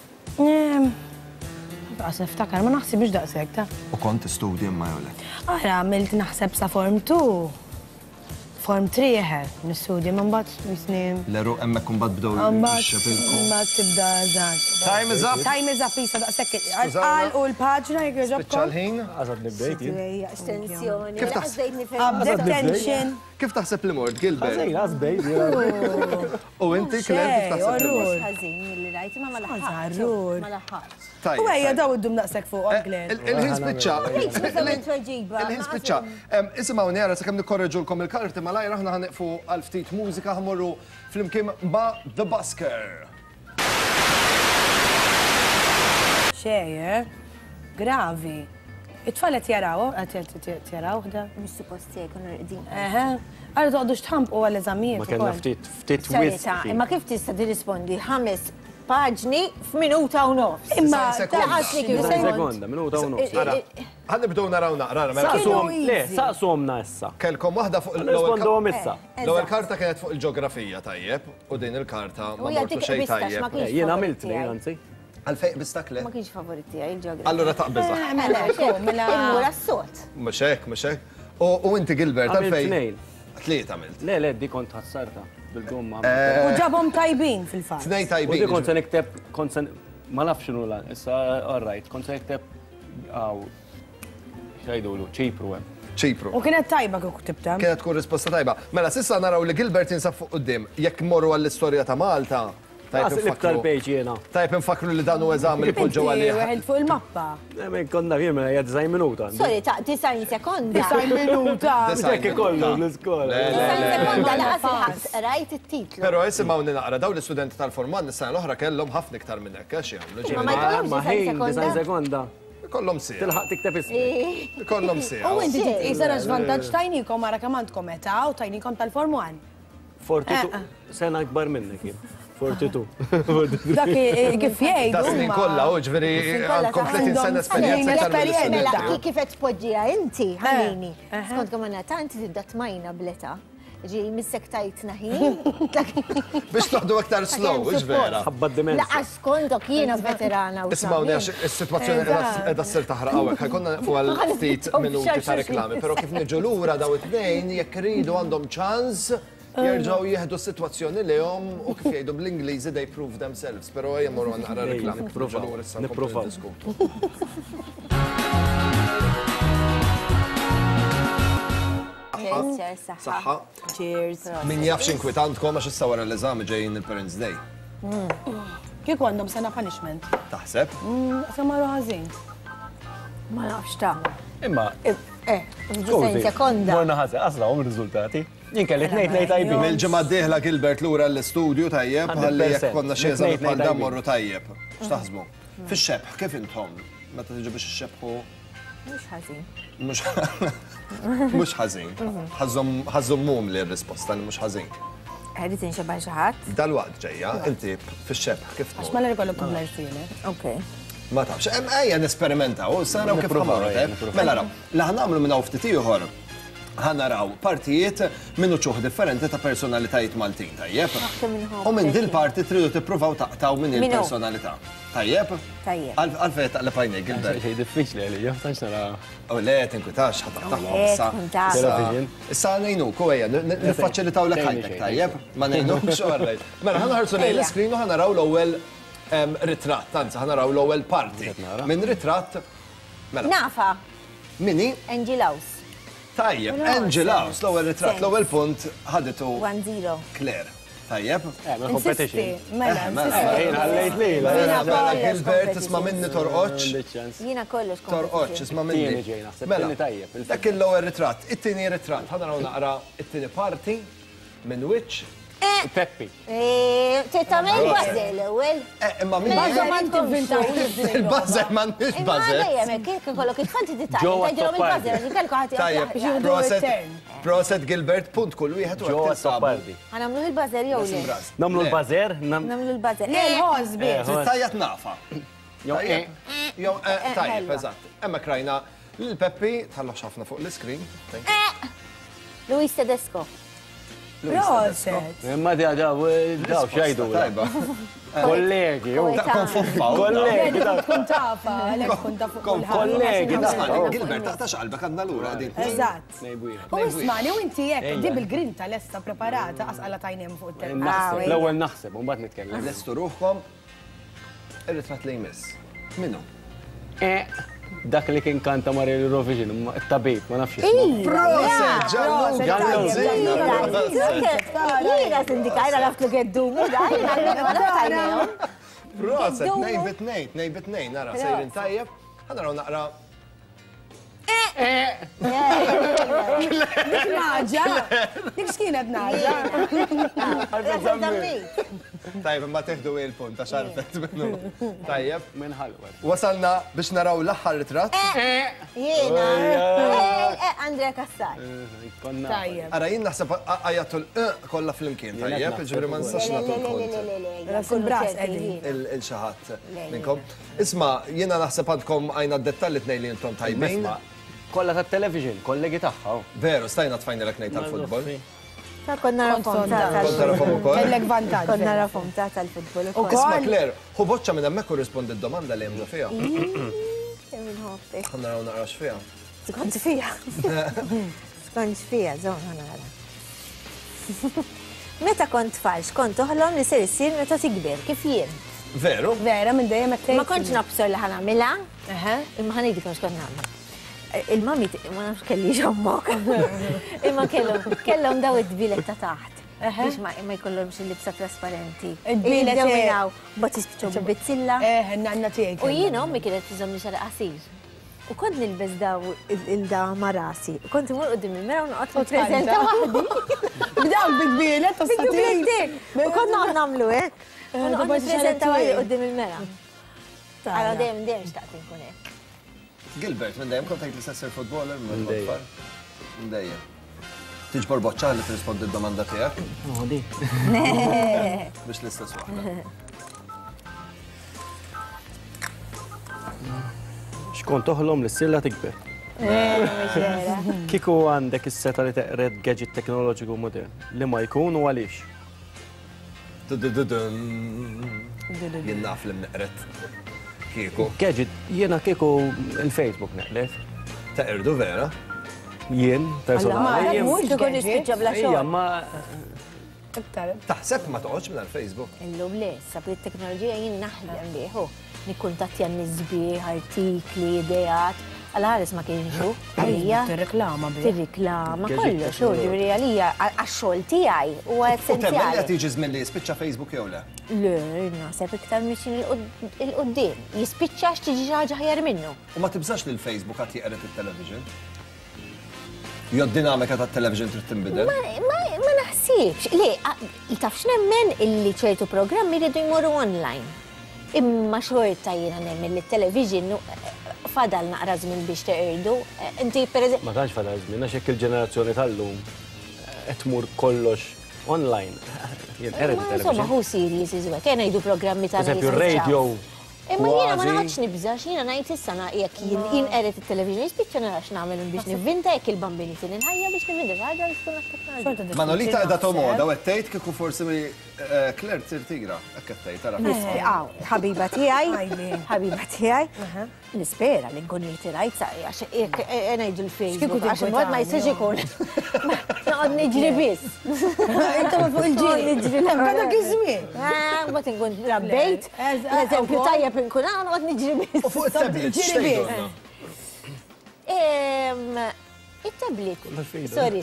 Baqas niftakar, ma naħsib biex daqshekk ta'. U kont tistudja ma jew le? Ara għamilt naħseb sa Form 2. Form 3 nistudja ma mbagħad misnim. Leru hemmhekk imbagħad bdew jixxepilkom. Mbagħad tibda żgħaġ. Time is up. Time is up issa daqshekk. Għal u l-paġna jekk jogħġobkom. ħin. Għazad nibdejt jien. Estensjoni. Kif taħseb? Abdek tension. Kif taħseb li mort, Gilbert? Għazajn, għazbejt. U inti Claire kif taħseb li mort? Ħażin milli rajt ma laħħax. Ħarrur. Ma laħħax. U għajja daw id-dum daqsek fuq, Claire. Il-ħin spiċċa. Il-ħin spiċċa. Isimgħu njara sakemm nikkorreġulkom il-karti malajr aħna ħaniqfu għal ftit mużika ħamorru flimkien ma' The Busker. Xejjer, gravi. It-tfallet jaraw, għat jaraw, da? Mux suppost jekun rqdin. Għarri toqdux tħampu għal-eżamijiet. Ma kellna ftit wis. Imma kif tista' tirrispondi 5 paġni f'minuta u nofs. Imma sekonda, minuta u nofs. Ħanibdew naraw naqra. Saqsuhomna issa. Kellkom waħda fuq Risponduhom issa. L-ewwel karta kienet fuq il-ġeografija tajjeb u din il-karta ma mortu xejn tajjeb. Jien għamilt li anzi. Għalfejn bistakle? Ma kienx favoriti għaj il-ġeografija. Allura taqbiża. Immura s-sot. Mhux hekk. U inti Gilbert, għalfej? Tnejn. Tliet għamilt. Le, di kont ħassarta bil-gumma. U ġabhom tajbin fil-fatt. Tnej U di tajbin. kont se nikteb, ma nafx x'inhu lan, issa all right, kont se nikteb xajdulu, ċipru hemm. ċipru. U kienet tajba kuk tibta. Kienet tkun risposta tajba. Mela, sissa naraw li Gilbert jinsab fuq qoddim. Jekk morru għall-istorja ta' Malta, L-iktar pejġ jena. tajb infakru li dan u eżam li poġġew għalih. Weħed fuq il-mappa. Konna firma hija 9 minuta. Sorry, ta' 90 sekonda. 9 minuta. Dak ikollu l-iskola. 90 sekonda laqas il-ħabs, rajt it-titlu. Pero jisimgħu naqra daw l-istudenti tal-forman nis-sena l-oħra kellhom ħafna iktar minn hekk għax jagħmlu Ma jkollhomx Ma 90 ħin 90 sekonda. sekonda. Kollhom sija. Tilħaq tikteb ismi. Kollhom sija. U inti titqisar żvantaġġ tajnikom ara kemm għandkom età u tajnikom tal-Form 1. 42 sena akbar minnek jien. 42. Dak kif jgħidu. Ta' snin kollha u ġifieri għandkom 30 sena esperjenza iktar Mela, kif qed tpoġġiha inti, ħallini. Skont kemm għandna ta' inti tibda tmajna bleta. Ġi missek tajt naħin. Biex toħdu aktar slow, ġvera. Ħabba d-demenza. Laqas kontok jiena veterana. Ismawni għax is-sitwazzjoni edha s-sir taħraq għawek, ħajkonna fuq għal-ftit minuti ta' reklami, pero kif niġu lura daw it-tnejn, jekk rridu għandhom ċans, jerġaw jieħdu s-sitwazzjoni li jom u kif jgħidu bl-Ingliżi they prove themselves, pero jemmuru għanna reklami. Nipprovaw. Saħħa. Cheers. Min jafx inkwitantkom għax issa wara l-eżami ġejjin il-Parents Day. Kieku għandhom sena punishment. Taħseb? Samaru ħażin. Ma nafx ta' Imma, 90 sekonda. morna ħazza, asla għom rizultati. Jien kelli tnejn tajbin. Mill-ġimgħa d-dieħla Gilbert lura l-istudju tajjeb, ħalli jekk konna xi eżami bħal dan morru tajjeb. X'taħsbu? Fix-xebħ, kif intom? Meta tiġu biex ixxebħu Mhux ħażin. mhux ħażin. Ħażhom mum li r-risposta li mhux ħażin. Ħedit inxebħan xi ħadd? Dal-waqt ġejja, inti fix-xebħ kif Għax ma l-irkollu kumlersini. Okej. Ma tafx, ejja nesperimentaw, saraw kif ħamorru. Mela raw, li ħanamlu minn ftit ieħor ħanaraw partijiet minnu ċuħ differenti ta' personalitajiet Maltin, tajjeb? U minn dil parti tridu tippruvaw taqtaw minn il-personalità. Tajjeb? Tajjeb. Għalfej taqla pajnej, Gilbert. Xej diffiċli għalli, jaftax nara. U le, tinkwitax, ħataħtaħ. Issa nejnu, kuweja, nifacilitaw l ħajtek, tajjeb? Ma nejnu, xorrej. Mela, ħanħarsu lej l-screen u ħanaraw l-ewwel ritratt, tanza ħanaraw l-ewwel parti. Minn ritratt, mela. Nafa. Minni? Angilaus. Tajjeb, Angelaus, l-ewwel ritratt, l-ewwel punt ħaditu 1-0. Claire. Tajjeb? Ma competition. Mela, Jien għallejt li. Mela, Gilbert, isma' minni torqoċ. Jiena kollox Torqoċ, isma' Tieni minni. ġejna, Mela, septini tajjeb. dak l-ewwel ritratt, it-tieni ritratt, ħanaraw naqra it-tieni parti minn which. Peppi. Titamel bażel l-ewwel. Imma min il-bażel m'għandix bażel. Kif kollok it-fanti titgħid. Ġewwa Tajġilhom il-bażel, jikalku ħadd Tajjeb, proset Gilbert, punt kull wieħed u Ġo għed tisabu. Toppardi. Għanamlu il-bażel jew le? Namlu l-bazer, Namlu il-bażel. Le, l-ħosbi. Tajjeb nafa. Jow, tajjeb, eżatt. Emma krajna l-Peppi, tħallu ħafna fuq l-screen. Luis Tedesco. Proset. imma daw xajdu. Tajba. Kollegi, Konfuffaw. kollegi, Tkun tafa, għalek tkun tafa kollegi, Gilbert, taħtax qalbek għandna l-ura għadin. Eżatt. nejbujna. U ismani, u inti jek, di bil-grinta l-esta preparata, asqala tajnim fuq il-telefon. Naħseb, l-ewwel naħseb, un bat nitkellem. Lestu ruħkom, ir-ritrat li jmiss. Minnu? Dak li kien kanta mar il-Eurovision, tabib, ma nafx. Proset, Jiena sindikajna laftu geddumu, dajna, Proset, nejbit nej, nara, sejrin tajjeb. Għanaraw naqra. Dik naġa. Dik xkienet naġa. Tajjeb, ma teħdu il-punt, għax għarfet minnu. Tajjeb. Minn ħalwar. Wasalna biex naraw l-aħħar ritrat. Jiena. Andrea Kassar. Tajjeb. Ara jien naħseb għajatu kolla fl-imkien, tajjeb, ġibri ma nsax natu l-kont. Ras il-bras edin. Il-xaħat minnkom. Isma, jiena naħseb għandkom għajna d-dettalli t-nej li jintom tajbin. Kolla ta' television, kollegi taħħa. Veru, stajna t-fajni l-eknej tal-futbol. Konna rafom Kellek vantaġġ. Konna rafom ta' tal-futbol. Isma, Claire, hu boċċa minn hemmhekk korrispondi d-domanda li jemlu fija. Għanna raw naqrax fija. Kont fija. Konċ fija, zona nara. Meta kont falx, kont toħlom li ser issir meta tikber, kif jien? Veru? Vera, minn dejjem qed Ma kontx nabsor li ħanamilha, imma ħanidi kontx kont nagħmel. Il-mami, ma nafx kelli ġommok. Imma kellhom daw id-dbilet ta' taħt. Biex ma jkollhomx il-libsa trasparenti. Id-dbilet jawinaw, bat jispiċċaw bizzilla. nanna tiegħek. U jien ommi kienet tiżomni xara qasir. U kont nilbes daw il-da marasi. Kont imur qudiem il-mera u noqgħod nippreżenta waħdi. B'dawn bid-dbilet ta' satin. U kont noqgħod nagħmlu hekk. U noqgħod nippreżenta waħdi qudiem il-mera. Għara dejjem xtaqt inkun hekk. Gilbert, minn dejjem kont tgħid li sessir futboler minn tfal? Minn dejjem. Tiġbor boċċa li tirrispondi d-domanda tiegħek? Di. Biex l-istess waħda. Xkont toħlom li s-silla tikber. Kiku għandek is-seta li teqred gadget teknoloġiku modern, li ma jkun u għaliex? Jien naf li mneqret. Kiku. Gadget, jiena kiku il-Facebook neqlet. Teqirdu vera? Jien, personali. Tkun nispiċċa bla xogħol. Ma Taħseb ma toqgħodx minn Facebook. Illum le, sabri t-teknoloġija jien naħdem bieħu. Nikkuntattja n-nisbieħ, artikli, idejat. Għal-ħares ma kienxu. Għalija. Tirreklama bih. Tirreklama, kollu, xo, ġivri għalija, għax-xogħol tiegħi u U temmen li essenzjali. tiġi żmien li jispiċċa Facebook jew le? Le, naħseb iktar mixin il-qoddim. Jispiċċa x'tiġi xi ħaġa ħjar minnu. U ma tibżax li l-Facebook għat jeqret il-television? Jo d-dinamika tat-television trid tinbidel? Ma naħsibx. Le, tafx nemmen illi ċertu programmi rridu jmorru online. Imma xorta jiena nemmen li t-television fadal naqra żmien biex teqirdu. Inti pereżempju. ma tantx fadal żmien għax hekk il-ġenerazzjoni tal-lum qed tmur kollox online. Jien qeret Insomma, il-television. hu series iżwek, kien ngħidu programmi ta' Eżempju, radio. Imma jiena ma naħodx nibżax, jiena ngħid issa jekk jien qeret it-television, jispiċċa narax nagħmel biex nivvinta jekk il-bambini tinħajja biex nivvinta xi ħaġa biex tkun aktar. Manolita qiegħda tomoda u qed tgħid kieku forsi Claire tsir tigra. Hekk qed tgħid tara. Ħabiba tiegħi, nispera li nkun irtirajt għax ngħidu l-Facebook għax il-mod ma jsirx ikun. Noqgħod niġri biss. Inta ma fuq il-ġiri. Niġri Dak iż-żmien. Ma tinkun rabbejt, l-eżempju tajjeb inkun noqgħod niġri biss. U fuq it-tablet x'tgħidulna? Il-tablet. Sorry.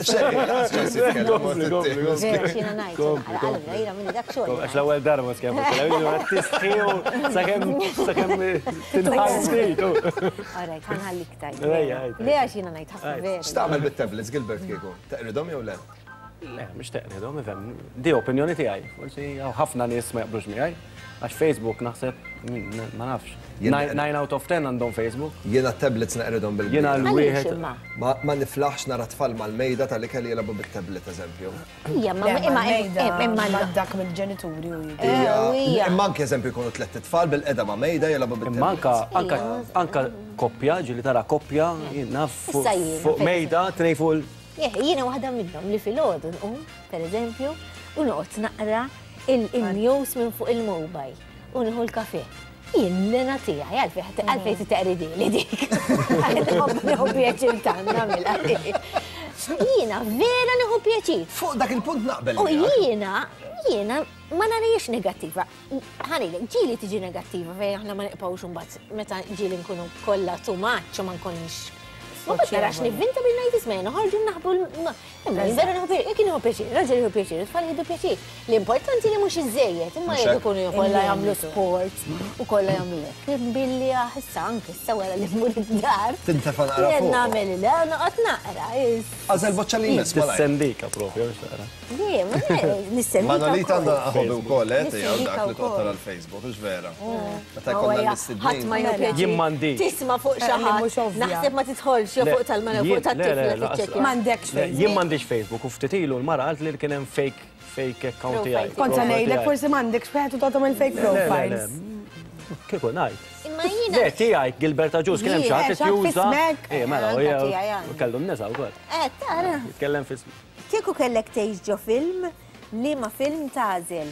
Veru xina ngħid. Allura jiena minni dak xogħol. Għax l-ewwel darba skemmu television qed tisħiju sakemm tinħassejt. Alright, ħanħallik tajt. Le għax jiena ngħid ħafna veru. X'tagħmel bit-tablets Gilbert kieku? Teqridhom jew le? Le, mhux teqridhom, ifhem. Di opinjoni tiegħi. Forsi ħafna nies ma jaqblux miegħi. Għax Facebook naħseb, ma nafx. 9 out of 10 għandhom Facebook. Jiena tablets naqridhom bil-bil. Jiena l-wieħed. Ma niflaħx nara tfal mal-mejda tal-li kelli jilagħbu bit-tablet eżempju. Imma dak mill-ġenituri u Imma anke eżempju jkunu tliet tfal bil-qeda ma' mejda jilagħbu Imma bit-tablet. anka koppja, ġili tara koppja, naf fuq mejda, tnej fuq Jiena waħda minnhom li fil-ħodu nqum, pereżempju, u noqgħod naqra il-news minn fuq il-mobile u nieħu l-kafè. Jien l-lena tiegħi għalfejn titaqridi li dik. Nieħu pjaċir tagħna nagħmilha. Jiena vera nieħu pjaċir. Fuq dak il-punt naqbel. U jiena ma narijiex negattiva. Ħanilek, ġili tiġi negattiva fejn aħna ma niqpawx imbagħad meta ġili nkunu kollha too much u ma nkunx. Ma biex narax nivvinta bil-najt ismejna, ħarġu naħbu l-vera naħbu pjaċir, jek nħu pjaċir, raġel jħu pjaċir, tfal jħu pjaċir. L-importanti li mux iżżejjed, imma jgħidu kunu kolla jgħamlu sport u kolla jgħamlu lek. Billi issa anke issa wara li mmur id-dar. Tintefa naqra fuq. Jgħed namel li noqgħod naqra. Għażel boċċa li jmiss malaj. Sendika propju, mhux tara. Le, ma nissendika. Manolita għandha ħobi wkoll qed jgħid dak li toqgħod tara l-Facebook, mhux vera. Meta jkollna ħadd ma jgħu pjaċir. Tisma' fuq xi ħadd. Naħseb ma tidħolx fuq tal-mela fuq tat-tifla tiċċekkja. M'għandekx Facebook. Jien m'għandix Facebook u ftit ilu l-mara qalt li kien hemm fake account tiegħi. Kont ngħidlek forsi m'għandekx wieħed u tagħhom il-fake profiles. Kieku ngħid. Imma jiena. Le, tiegħi Gilberta Ġus kien hemm xi ħadd juża. Mela, kellu n-nisa wkoll. Tara. Jitkellem fismi. Kieku kellek tgħix ġo film, liema film tagħżel.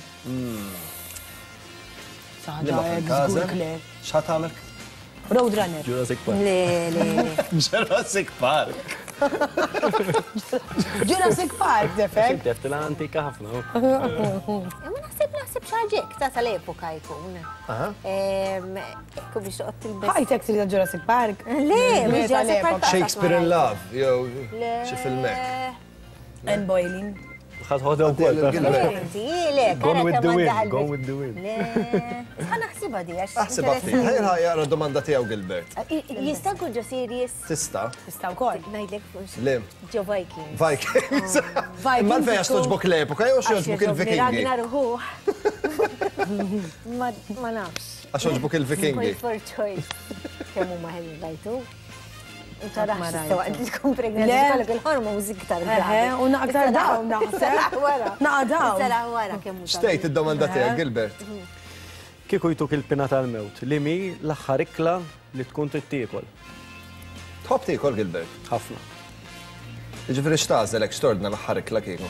X'ħat tagħmel? Roadrunner. Jurassic Park. Le. Jurassic Park. Jurassic Park, defek. Xintef tal-antika ħafna. Ma naħseb xaġek, ta' tal-epoka jkun. Kum biex toqgħod tilbes. Ħajtek trida Jurassic Park. Le, mhux Jurassic Park. Shakespeare in Love, jew xi filmek. And Boiling. ħadħodew kol. Gone with the wind, gone with the wind. Ħa naħsibha di għax. Aħsibha ftit. Ħajja jaqra domanda tiegħu Gilbert. Jista' nkun ġo serious. Tista'. Tista' wkoll. Ngħidlek fuq. Le. Ġo Vikings. Vikings. Imma fejn għax toġbok l-epoka jew xi joġbok il-Vikingi. Ragnar hu. Ma nafx. Għax joġbok il-Vikingi. For choice. Kemm huma ħelli rajtu. Tara ħassitkom pregnanti kollok il-hormones iktar. U naqdar daw, naħseb. Naqdaw. Sara wara kemm hu. Xtejt id-domanda tiegħek Gilbert. Kieku jtuk il-pina tal-mewt, li mi l-aħħar ikla li tkun trid tiekol. Tħobb tiekol Gilbert. Ħafna. Jiġifieri x'tagħżelek x'tordna l-aħħar ikla kieku.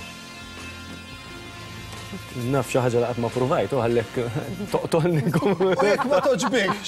Naf xi ħaġa laqgħet ma pruvajt u ħallek toqtolni. U jekk ma toġbikx.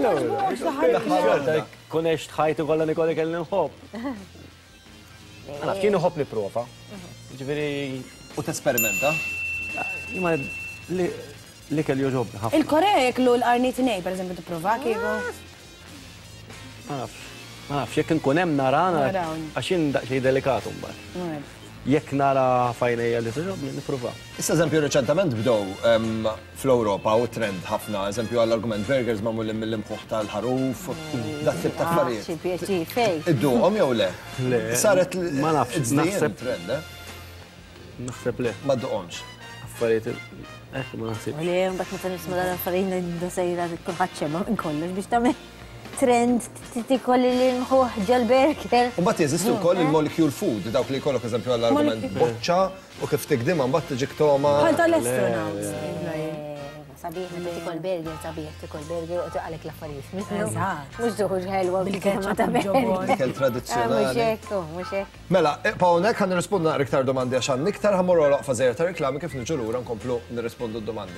Kun eċt ħajtu kollha nikolek kelli nħobb. Għana, kienu ħobb niprofa. Ġifieri. U tesperimenta? Jima li kell joġobni ħafna. Il-Korea jeklu l-qarnit nej, per eżempju, t-prova kieku. Ma nafx, jekk nkun hemm nara għaxin daqsxejn delikatu mbagħad. Jekk nara fajnejja li tiġobni nipprova. Issa eżempju reċentament bdew fl-Ewropa u trend ħafna, eżempju għall-argument burgers magħmulin mill-imħuħ tal-ħaruf, dat tip ta' affarijiet. Idduhom jew le? Le. Saret ma nafx, naħseb trend, naħseb le. Ma dduqhomx. Affarijiet ma naħsib. Le, mbagħad meta nisma' dal-affarijiet da sejra kulħadd xemma minn kollox biex tagħmel trend tikolli l-mħuħ ġal-burger. U mbagħad jeżistu wkoll il-molecule food, dawk li jkollok eżempju għall-argument boċċa u kif tikdimha mbagħad tiġik toma. Bħal tal-astronauts. Sabiħ, meta tikol burger, sabiħ tikol burger u tiqalek l-affarijiet. Eżatt. Mhux tuħuġ ħelwa bil-kelma ta' burger. Ikel tradizzjonali. Mhux hekk, mhux hekk. Mela, hawnhekk ħan nirrispondu naqra iktar domandi għax għandna iktar ħammorru laqfa żejra ta' riklami kif niġu lura nkomplu nirrispondu d-domandi.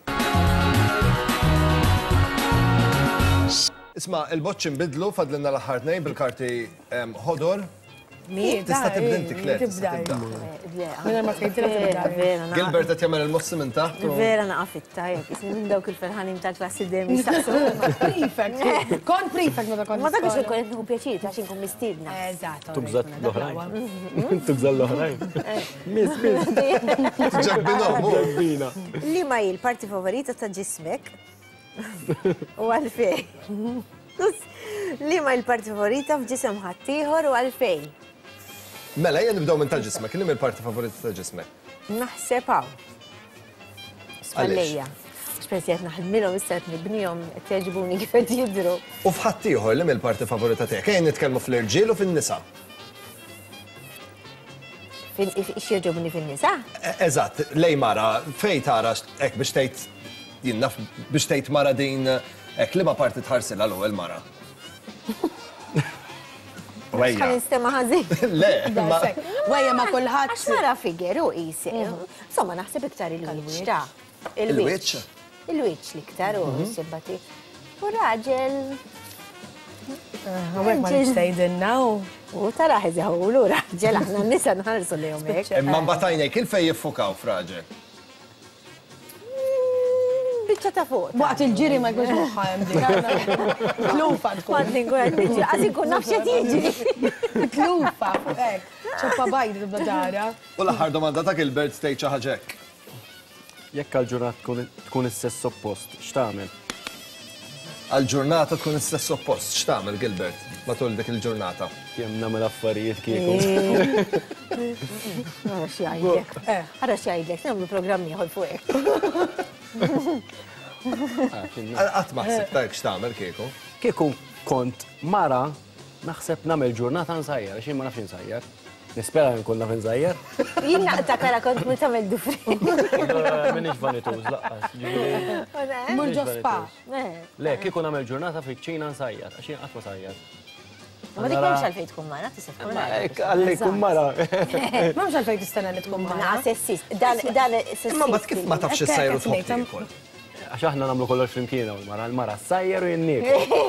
Isma' il-boċċ inbidlu fadlilna l-aħħar tnejn bil-karti ħodor. Tista' tibda inti Claire. Minna ma tgħidilha tibda. Gilbert qed jagħmel il-mossi minn taħt. Vera naqaf it-tajjeb, isni minn dawk il-ferħanin tal-klassi dejjem jistaqsu. Prefect. Kont prefect meta kont. Ma dak ix ikun qed nieħu pjaċir għax inkun mistiedna. Eżatt. Tubżat l-oħrajn. Tubżat l-oħrajn. Miss. Ġabbina. Li ma hi l-parti favorita ta' ġismek u għalfej. Li ma l-parti favorita f'ġisem ħaddieħor u għalfej. Mela, jien nibdew minn tal-ġismek, kien il-parti favorita tal-ġismek? Naħseb hawn. Spallejja. Spess qed naħdmilhom issa qed nibnihom qed jagħġbuni kif qed jidhru. U f'ħaddieħor li mill-parti favorita tiegħek? Ejn nitkellmu fl-irġiel u fin-nisa. X'jogħġobni fin-nisa? Eżatt, lej mara, fejn tara hekk biex tgħid jien naf biex tgħid mara din hekk liema parti tħarsilha l-ewwel mara. Wejja. Nistema ħażin. Le, Wejja ma kulħadd. Għax mara figeru qisi. Insomma naħseb iktar il-wiċċ ta' il-wiċċ. Il-wiċċ l-iktar u sibbati. U raġel. Għawek ma nixtejdinna u. U tara ħeżeħu raġel aħna nisa nħarsu li jomek. Imma mbatajnek il-fej jiffukaw f'raġel. Biċċa ta' fuq. Waqt il-ġiri ma jkunx moħħa hemm dik. Tlufa tkun. Kont nkun qed niġri, qas inkun naf x'qed jiġri. Tlufa fuq hekk. ċoppa bajdi tibda tara. U l-aħħar domanda ta' Gilbert stejt xi ħaġa hekk. Jekk għal-ġurnata tkun istess oppost, x'tagħmel? Għal-ġurnata tkun istess oppost, x'tagħmel Gilbert matul dik il-ġurnata? Kemm nagħmel affarijiet kieku. Ara x'jgħidlek. Ara x'jgħidlek, nagħmlu programm ieħor fuq hekk. Qatt ma ħsib ta' x'tagħmel kieku? Kieku kont mara naħseb nagħmel ġurnata nsajjar, għax ma nafx insajjar. Nispera nkun naf insajjar. Jien naqtakara kont mu tagħmel dufri. Minix vanituż laqqas. Mur ġo spa. Le, kieku nagħmel ġurnata fiċ-ċina nsajjar, għax jien qatt ma sajjar. Ma dik m'hemmx għalfejn tkun mara, tista' tkun mara. Għalli tkun mara. M'hemmx għalfejn tistenna li tkun mara. Sessist, dan sessist. Imma bad kif ma tafx issajru tħobb Għax aħna nagħmlu kollox flimkien u l-mara sajjer u jenniek.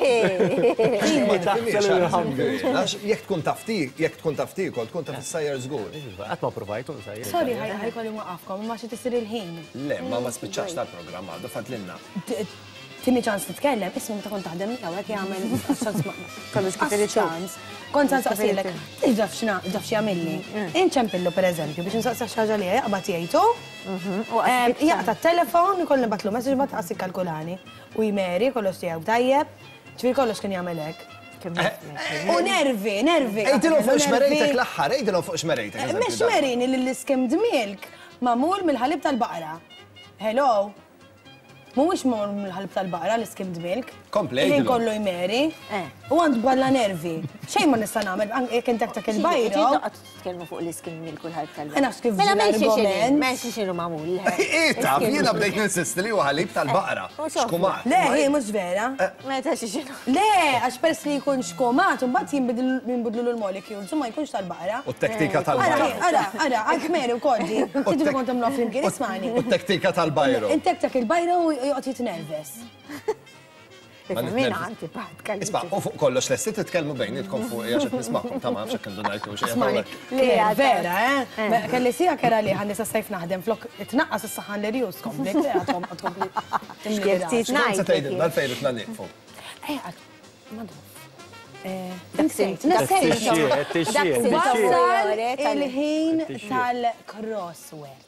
Jekk tkun taftik, tkun taf is-sajjer żgur. Qatt ma provajtu nsajjer. Sorry, ħajkolli waqafkom, ma xi tisir il-ħin. Le, ma spiċċax tal-programm għadu fadlilna. Tini ċans titkellem, ismi ta' kont taħdem għawek jgħamil kollox kif ċans. Kont san saqsilek, iġdaf xjamilli. Inċempillu per eżempju, biex nsaqsa xaġa li għabat jgħajtu. Jgħata t-telefon, kolli batlu messaġ bat għassi kalkulani. U jmeri, kollox tijak tajjeb, ċvir kollox kien jgħamilek. U nervi. Ejdilom fuq xmerejtek l-axħar, ejdilom fuq xmerejtek. Mex merini l-skimmed milk mamur mill-ħalib tal-baqra. Hello? Mux mor mill-ħalib tal-baqra l-skimmed milk. Komplej. Jien kollu jmeri. U għand balla nervi. Xej ma nista' nagħmel, jekk intek ta' il-bajra. Titkellmu fuq l-skimmed milk u l-ħalib tal-baqra. Nafx kif l-argument. M'hemmx xiru magħmul. Taf, jiena bdejt ninsisti li huwa ħalib tal-baqra. Xkumat. Le, hi mhux vera. Meta xiru. Le, għax peress li jkun xkumat, u mbagħad jinbidlu l-molecules, u ma jkunx tal-baqra. U t-tektika tal-bajra. Ara, għak meri u koddi. Kidu kontom l-offrin kien ismani. U t-tektika tal-bajra. Intek tak il-bajra u jgħot jitnerves. Min għanti bħad kalli. Isma, u fuq kollox l-essi titkellmu bejnietkom fuq jaxet nismakom, ta' ma' fxek ndunajtu xie. Vera, kelli sija kera li għandi s-sajf naħdem flok itnaqqas s-saħan li rjus komplik, għatom komplik. Xkonza tajdin, dal-fejrit na niqfu. Wasal il-ħin tal-crossword.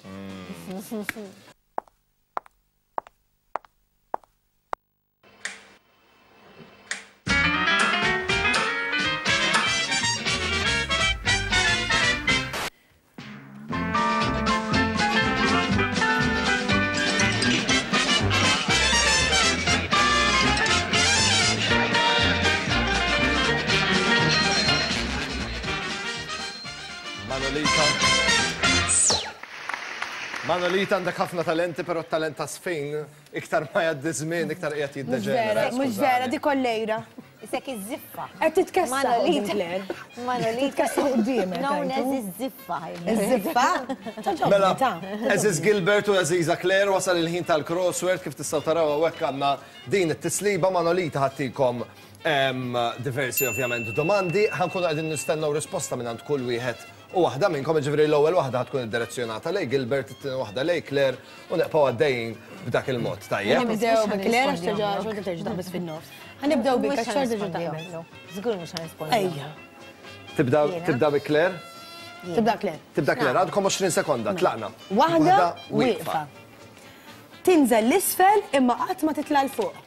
Manolita għandek ħafna talenti, pero t-talent ta' sfin, iktar ma jaddi żmien, iktar qiegħed jiddeġenera. Mhux vera, di kollejra. Isek iż-ziffa. Qed titkessa Claire. Titkessa quddiemek. Known as iż-ziffa. Iż-ziffa? Mela, Aziz Gilbert u Aziza Claire wasal il-ħin tal-crossword kif tistgħu taraw hawnhekk għandna din it-tisliba Manolita ħadtikom diversi ovvjament domandi, ħankunu qegħdin nistennew risposta minn għand kull wieħed u waħda minnkom, ġifri l-ewwel waħda tkun id-direzzjonata lej Gilbert, it-tieni waħda lej Claire u neqgħu għaddejjin b'dak il-mod, tajjeb. Nibdew bi Claire għax terġa' xorta terġa' taħbes fin-nofs. Ħanibdew bik għax xorta terġa' taħbes. Żgur mhux ħanispondi. Ejja. Tibda bi Claire? Tibda Claire. Tibda Claire, għadkom 20 sekonda, tlaqna. Waħda wieqfa. Tinżel l-isfel imma qatt ma titla' l fuq.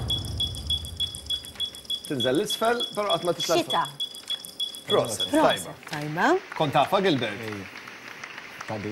Tinżel l-isfel, però qatt ma titla' l fuq. Xita. Proset, tajba. Tajba. Kont tafa Gilbert? Tadi,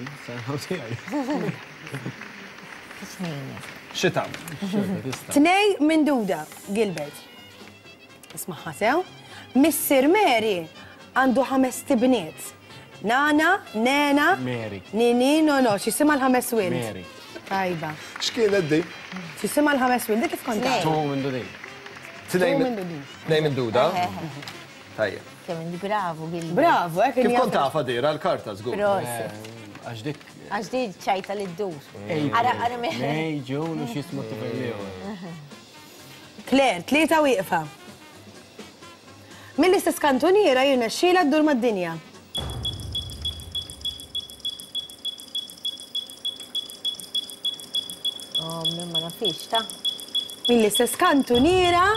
Xita. Tnej minn Duda, Gilbert. Ismaħħa sew. Missir Mary għandu 5 tibniet. Nana, Nena, Mary. Nini, no, xisima l-5 wild. Mary. Tajba. X'kienet di? Xisima l-5 wild, dik kif konta? Tu minn dudin. Tnej minn Duda? Tajja. Kemm bravo Gilbert. Bravo, ek Kif kont tafa dira l-karta żgur? Għax dik. Għax di ċajta li d-dur. Ara Mej, June u xismu t-tufajliju. Claire, 3 wieqfa. Mill-istess kantoniera jirna xila d-dur mad-dinja. Minn ma nafix, ta' Mill-istess kantoniera.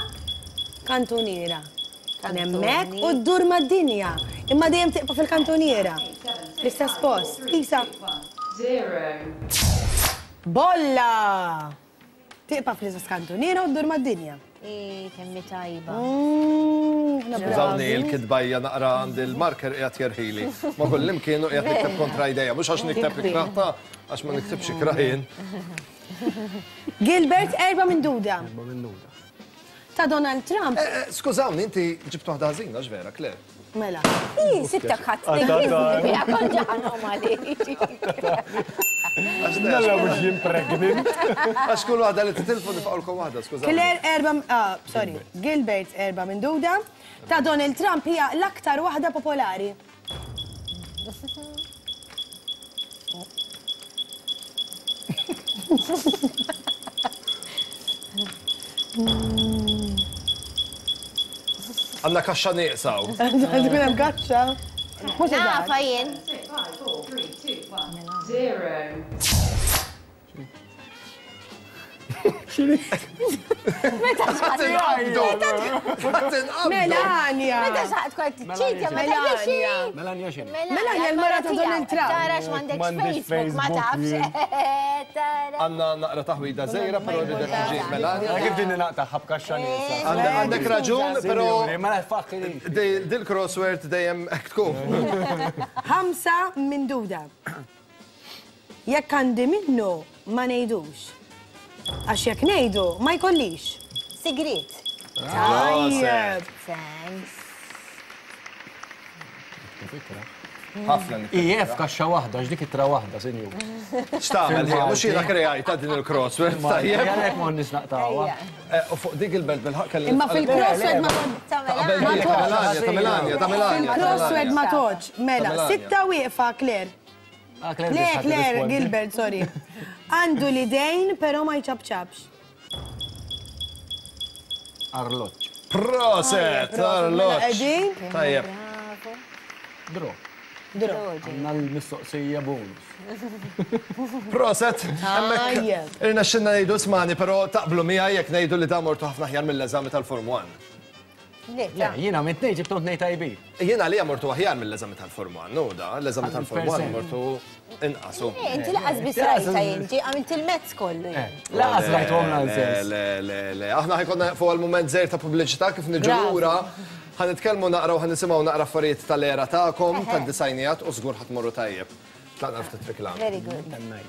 Nemmek u d-dur mad-dinja. Imma dejjem tiqpa fil-kantoniera. L-istess post. Isa. 0. Bolla! Tiqpa fl-istess kantoniera u d-dur mad-dinja. Kemmi tajba. Użawni il-kidbajja naqra għand il-marker qiegħed jerħili. Ma kullim kienu qiegħed nikteb kontra idejja, mhux għax nikteb ikraħta, għax ma niktibx ikraħin. Gilbert, 4 minn Duda. Ta' Donald Trump. Skużawni, inti ġibtu waħda ħażina x'vera, Claire? Mela. Sibtek ħadd konġa anomali. Nalla mux jimpregnin. Għax kull waħda li t-telefon nifaqolkom waħda, skużawni. Claire, Gilbert, 4 minn Duda. Ta' Donald Trump hija l-aktar waħda popolari. Għandna kaxxa nieqsaw. Tkun hemm kaxxa. Mhux Nafa jien. 0. Melania. Meta xaqt kwa t-ċitja, Melania. Melania xin? Melania l-mara ta' Donald Trump. Tara x'mandekx Facebook, ma tafx. Għandna naqra taħwida żejra, però li tiġi Melania. Kif din naqtaħ b'kaxxa nisa? Għandek raġun, però Ma faħħi. dil-crossword dejjem hekk tkun. 5 minn Duda. Jekk għandi minnu ma ngħidux. Għax jekk ngħidu ma jkollix. Sigrit. Tajjeb. Thanks. Ħafna. IF kaxxa waħda, x'dik ittra waħda, sinju. X'tagħmel hija mhux jiena krejajta din il-crossword. Tajjeb. Jgħalek ma nis naqtawa. U fuq dik il-belt bil-ħaq kelli. Imma fil-crossword ma Ta' Melania. fil-crossword ma toċ. Mela, 6 wieqfa Claire. Claire, Gilbert, sorry. Għandu l-idejn, pero ma jċabċabx. Arloċ. Proset, arloċ. Għedin? Tajjeb. Dro. Għanna l-mistoqsija bonus. Proset. Tajjeb. Irna xinna nejdu smani, pero taqblu mija jek nejdu li da mortu ħafna ħjar mill-eżami tal-Form 1. Jina mit nejġib tont nej tajbi. Jiena li mortu ħjar mill-eżami tal-Form 1, no da, l-eżami tal-Form 1 mortu inqasu. Inti laqas bisrajta jinti, għamilt il-mezz kollu. Laqas rajt għomna l-sens. Le, aħna ħajkonna fuq għal-moment zer ta' publiċità kif niġġura, ħanitkellmu naqra u ħanisimgħu naqra affarijiet tal-era tagħkom, tad-disajnijat u żgur ħatmorru tajjeb. Tlaqna ftit reklam. Very good.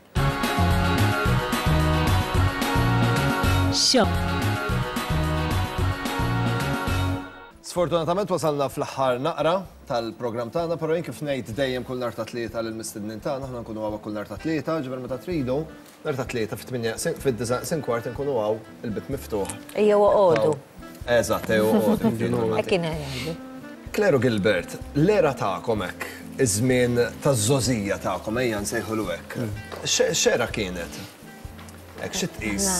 Sfortunatament wasalna fl-aħħar naqra tal-programm tagħna, però jien kif ngħid dejjem kull nhar ta' tlieta lill-mistednin tagħna, aħna nkunu hawn kull nhar ta' tlieta, ġifier meta tridu, nhar ta' tlieta fit-8 fid-9 kwart nkunu hawn il-bit miftuħ. Ejja għodu. Eżatt, ejja għodu. Ekkin għajdu. Kleru Gilbert, l-era tagħkom hekk, iż-żmien taż-żożija tagħkom ejja nsejħulu hekk. X'era kienet? Hekk xi tqis?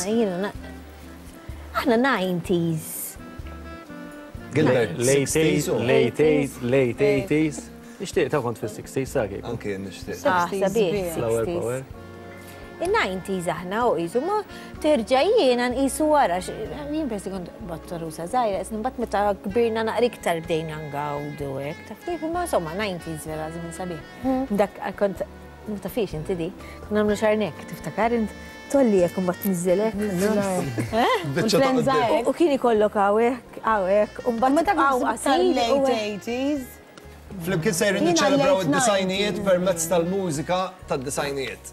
Aħna 90s. Gilbert, late 80s. Ixtieq ta' kont fil-60s sagħi. Anke nixtieq. Sabiħ, Flower power. Il-90s aħna u jisu, ma terġa jiena nqisu wara, jien persi kont battarusa zaħira, isni bat meta kbirna naqra iktar bdejna ngawdu hekk, taf kif, ma insomma 90s vera żmien sabiħ. Dak kont ma tafix inti di, nagħmlu xarnek, tiftakar int tolli jekk mbagħad niżilek. U kien ikollok hawnhekk, u mbagħad taqgħu qasil late 80s. Flimkien sejrin niċċelebraw id-disajnijiet permezz tal-mużika tad-disajnijiet.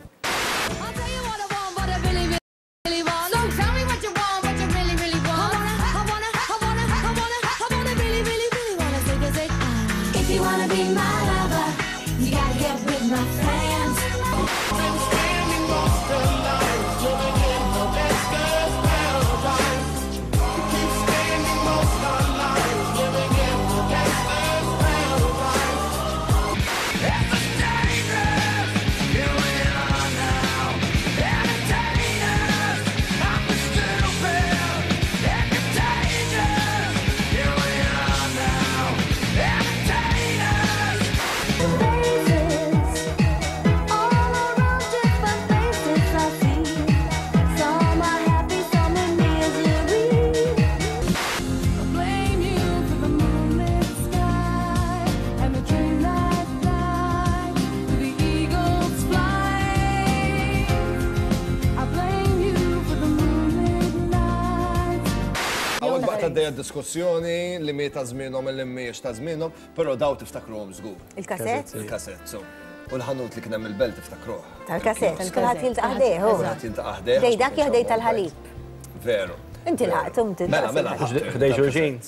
Għaddeja diskussjoni li mi ta' zminom li miex ta' zminom, pero daw tiftakruhom żgur. Il-kassett? Il-kassett, so. U l-ħanut li kien hemm il-belt tiftakruh. Tal-kassett, kulħadd jiltaqdeħ. Kulħadd jiltaqdeħ. Dej dak jaħdej tal-ħalib. Veru. Inti l-ħaqtum Mela, mela. Fdej xulxin.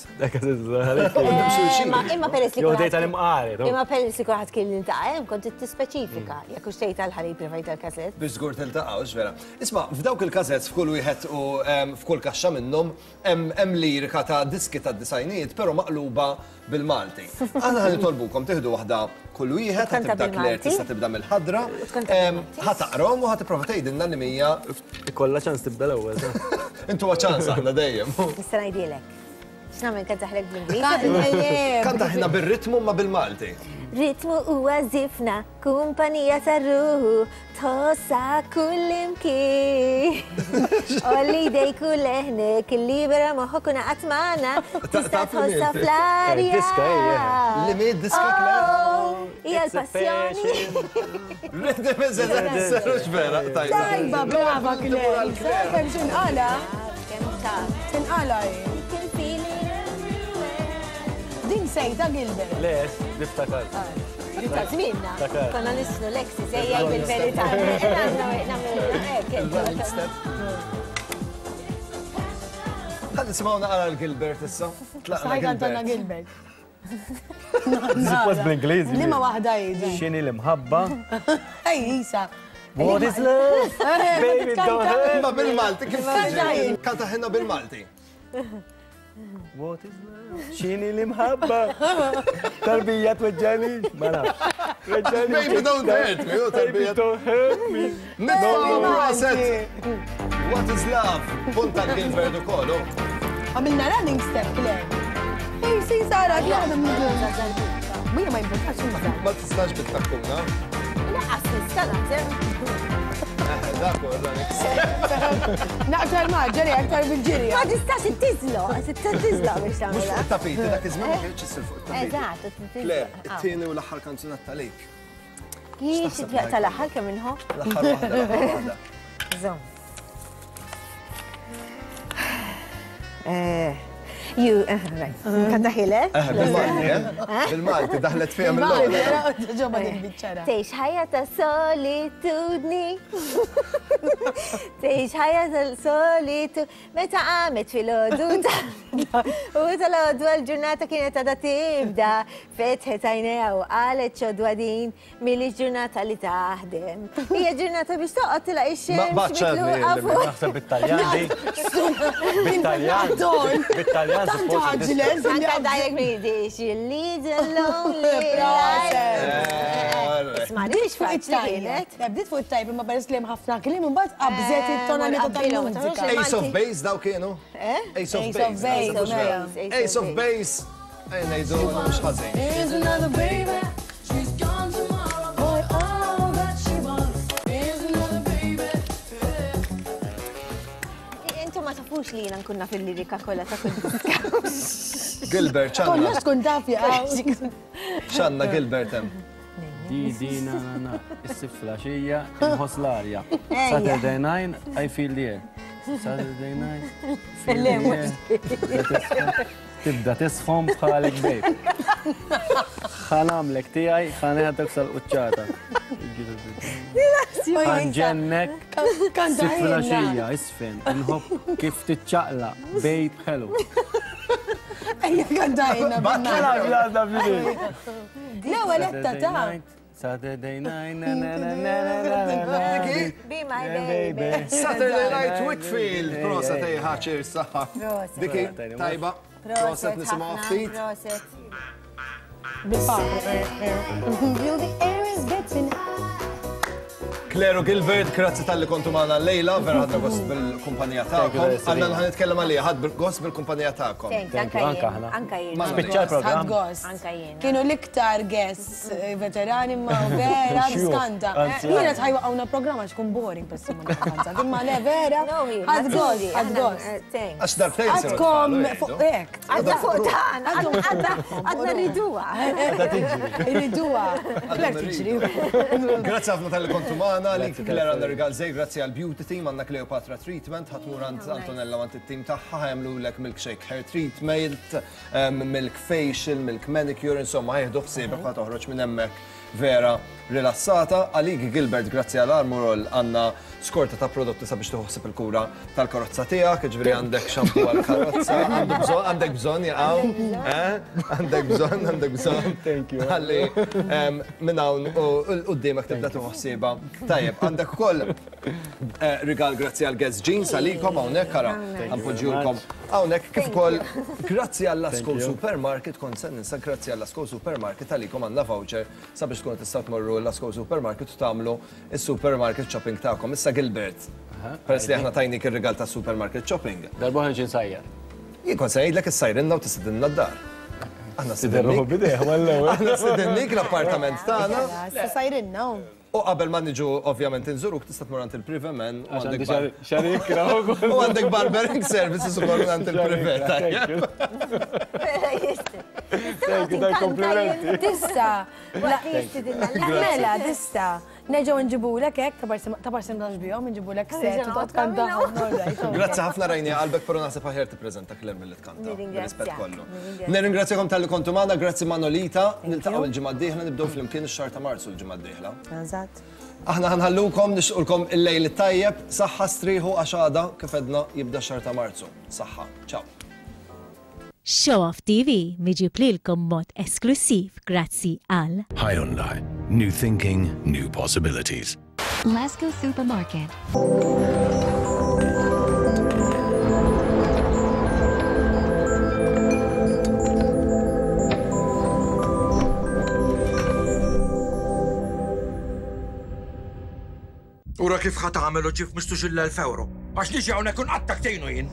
Imma peress li Jow dej tal-imqari. Imma peress li kulħadd kien l-intaqqa, kont tispeċifika jekk hux tgħid tal-ħalib prefajt tal-kassett. Biex żgur tiltaqgħux vera. Isma' f'dawk il-kassett f'kull wieħed u f'kull kaxxa minnhom hemm lirika ta' diski tad-disajnijiet, però maqluba bil-Malti. Aħna ħanitolbukom tieħdu waħda kull wieħed ħatibda Claire tista' tibda mill-ħadra. Ħataqrom u ħatipprova tgħidilna li mija. Ikollha ċans tibda l-ewwel. Intu għaċans aħna dejjem. Nista' ngħidilek. X'nagħmel kantaħlek bl-Ingliż? Kantaħna bil-ritmu ma bil-Malti. Ritmu huwa żifna, kumpanija tar-ruħu, tħossa kullimkien. Olli dej kulleħnek, il-libera moħħok kuna qatmana, tista' tħossa fl-arja. Diska hija. Li mi diska klar. Hija l-passjoni. Rridem iżel serux vera. Tajba, brava, Claire. Xinqala? Xinqala din sejta Gilbert. Les, niftakar. Rita żminna. Konna nislu Lexi sejja bil-verità. Ħad nisimgħu naqra l-Gilbert issa. Tlaqna Gilbert. Suppost bl-Ingliżi. Lima waħda jgħidi. X'inhi l-imħabba? Ej, Isa. What is love? Baby, don't hurt. Ma bil-Malti, kif tiġi? Kantaħna bil-Malti. What is love? X'inhi l-imħabba? Tarbija tweġġani? Ma nafx. Baby, don't hurt me. Baby, don't hurt me. No, Roset. What is love? Punta l-Gilbert u kollu. Għamilna running step, Claire. Ej, si Sara, għadha minn Bija ma jimportax imma. Ma tistax bit-takkuna. Laqas nista' naħseb. Dakor, Naqtar maġġari, aktar bil-ġiri. Ma tistax tizlo, tizlo biex Mux tagħmilha. fuq it-tapiti, dak iż-żmien ma kienx issir fuq it-tapiti. Eżatt, Claire, it-tieni u l-aħħar kanzunat tal-lejk. Jiex it-tjaq tal-aħħar kemm minnhom? L-aħħar waħda, l-aħħar waħda. Żomm. Kan daħilet? Bil-Malti, daħlet fija mill-ewwel. Ġoba dik-biċċara. Tgħix ħajja ta' solitudni. Tgħix ħajja ta' solitu. Meta qamet fil-ħodu u tal-ħodu għal-ġurnata kienet għadha tibda. Fetħet għajnejha u qalet xodwa din milli ġurnata li taħdem. Hija ġurnata biex toqgħod tilaq ix-xemx mitluqa fuq. Naħseb bit-Taljan Bit-Taljan. Bit-Taljan. Tant ħaġilet. Anka dajek mi jidix, you lead a lonely life. Isma' dix faċli kienet. Bdiet fuq it-tajb imma peress li hemm ħafna kliem imbagħad qabżet it-tonalità tal-mużika. Ace of Base daw kienu? Ace of Base. Ace of Base. Ngħidu mhux ħażin. Here's another baby, she's gone tomorrow, boy, all that she wants. Here's another baby. Intu ma tafux li jina nkunna fil-lirika kollha ta' kull diska. Gilbert, ċanna. Kollax tkun taf ċanna Gilbert hemm. Na, is-sifla xija, inħoss l-arja. Saturday night, I feel the air. Saturday night, feel the air. Tibda tisħom bħalek bejb. Ħanamlek tijaj, ħaneħatek sal-qċata. Ħanġennek, sifla xija, isfen, nħobb kif titċaqla, bejb ħelu. Ejja kantajna. Battela bjadda bili. L-ewwel etta ta' Saturday night, Be my baby. Saturday Night Wickfield. Prosa tejħa ċir saħħa. Diki, tajba. Proset nisimaw ftit. Proset. The air is getting Claire u Gilbert, grazzi tal-li kontu maħna l-lejla, vera ħadna gost bil-kumpanija ta'kom. Għanna nħanitkellem għalija, ħad gost bil-kumpanija ta'kom. Anka jien. Speċjal program. Anka jien. Kienu l-iktar guests veterani ma vera skanta. Jiena tħajwa għawna programma xkun boring bess ma nħanza. Imma le vera, għad gost. Għax darbtejn siru. Għadkom fuq ek. Għadna fuq tan, għadna riduwa. Riduwa. Klek tiġri. Grazzi għafna tal-li kontu maħna, li Claire għanna rigal zej, grazzi għal-Beauty Team, għanna Cleopatra Treatment, ħatmur għand Antonella għant il-team taħħa, ħajamlu l-ek milkshake hair treatment, milk facial, milk manicure, insomma, ħajħdu xsibek ħat uħroċ minn emmek vera rilassata. Għaligi Gilbert, grazzi għal-Armorol, għanna skorta ta' prodotti sabiex tuħsib il-kura tal-karozza tijak, ġviri għandek xampu għal-karozza, għandek bżon jaqaw, għandek bżon. Thank you. Għalli minnawn u d-dimek tibda tuħsiba. Tajjeb, għandek koll rigal grazzi għal-Guess Jeans għalikom għawnek, kara, għanpoġjulkom għawnek, kif koll grazzi għall-Lasco Supermarket, konsen ninsa grazzi għall-Lasco Supermarket għalikom għanna voucher sabiex biex tkunu tistgħu tmorru l-Lasco Supermarket u tagħmlu is-supermarket shopping tagħkom. Issa Gilbert. Peress li aħna tajnik ir-rigal ta' supermarket shopping. Darba ħanġi nsajjar. Jikon sejjdlek is-sajrinna u tistidinna d-dar. Aħna Siderruħu bideħ, mal-ewwel. Aħna sidinnik l-appartament tagħna. Sajrinna. U qabel ma niġu ovvjament inżuruk tista' tmur għand il-prive men u għandek barbering services ukoll għand il-prive. Tista. Mela, tista. Nerġgħu nġibulek hekk ta' barsim dax bihom nġibulek set u tkantaħom. Grazzi ħafna Rajni għalbek però naħseb aħjar tippreżenta kliem milli tkanta. Rispett kollu. Nirringrazzjakom tal-li kontu magħna, grazzi Manolita. Niltaqgħu il-ġimgħa d-dieħla nibdew flimkien ix-xahar ta' Marzu l-ġimgħa d-dieħla. Aħna ħanħallukom nixqulkom il-lejl tajjeb, saħħa strieħu għax għada kif edna jibda x-xahar ta' Marzu. Saħħa. Ciao. Show Off TV miġiblilkom mod esklusiv grazzi għal Hyundai. New thinking, new possibilities. Lasco Supermarket. Ura kif ħat għamelu ġif mistux il-1000 euro. Għax liġi għawnek kun għattak tejnu jien.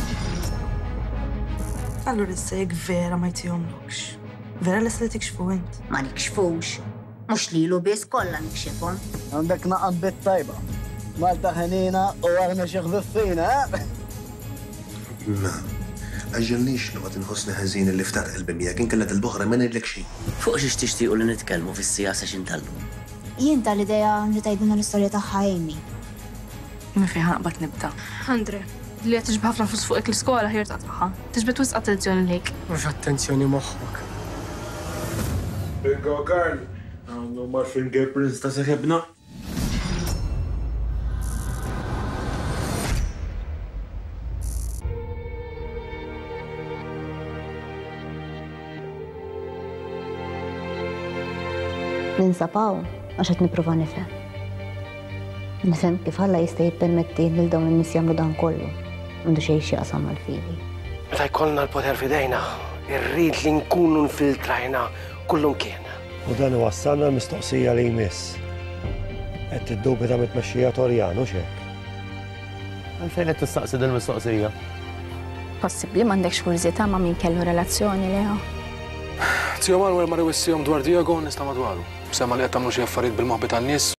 Allura issa jek vera ma jtijomlokx. Vera l-issa li tikxfu int. Ma nikxfux. Mux li lu bis kolla nikxifon. Għandek naqam bit tajba. Malta ħanina u għarna xieħduffina, Ma, għagġalnix li għat nħosni ħazin li ftar qalbi miegħek inkellet il-boħra ma nidlek xi. Fuq xiex tixtiequ li nitkellmu fis-sijasa x'intallu. Jien tal-idea li tgħidilna l-istorja tagħha Amy. Ma fiha naqbad nibda. Andre, li qed tiġbed ħafna flus fuq l-iskola ħir tagħha. Tiġbed wisq attenzjoni lejk. Mhux attenzjoni moħħok. Bingo Karl, għandu mar fingerprints ta' seħebna. Ninsapaw għax qed nipprova nifhem. Nifhem kif Alla jista' jippermetti lil dawn in-nies jagħmlu dan kollu. M'għandu xejn x'jaqsam mal-fili. Meta jkollna l-poter f'idejna, irrid li nkunu nfiltrajna kullum kien. U dan wassalna l-mistoqsija li jmiss. Qed tiddubita mit-tmexxija Torjano x'hekk. Għalfejn qed tistaqsi din mistoqsija? Possibbli m'għandekx kurżità ma' min kellu relazzjoni leha. Tiju Manuel ma riwissihom dwar Diego nista' madwaru. Sema li qed tagħmlu xi affarijiet bil-moħħbi tan-nies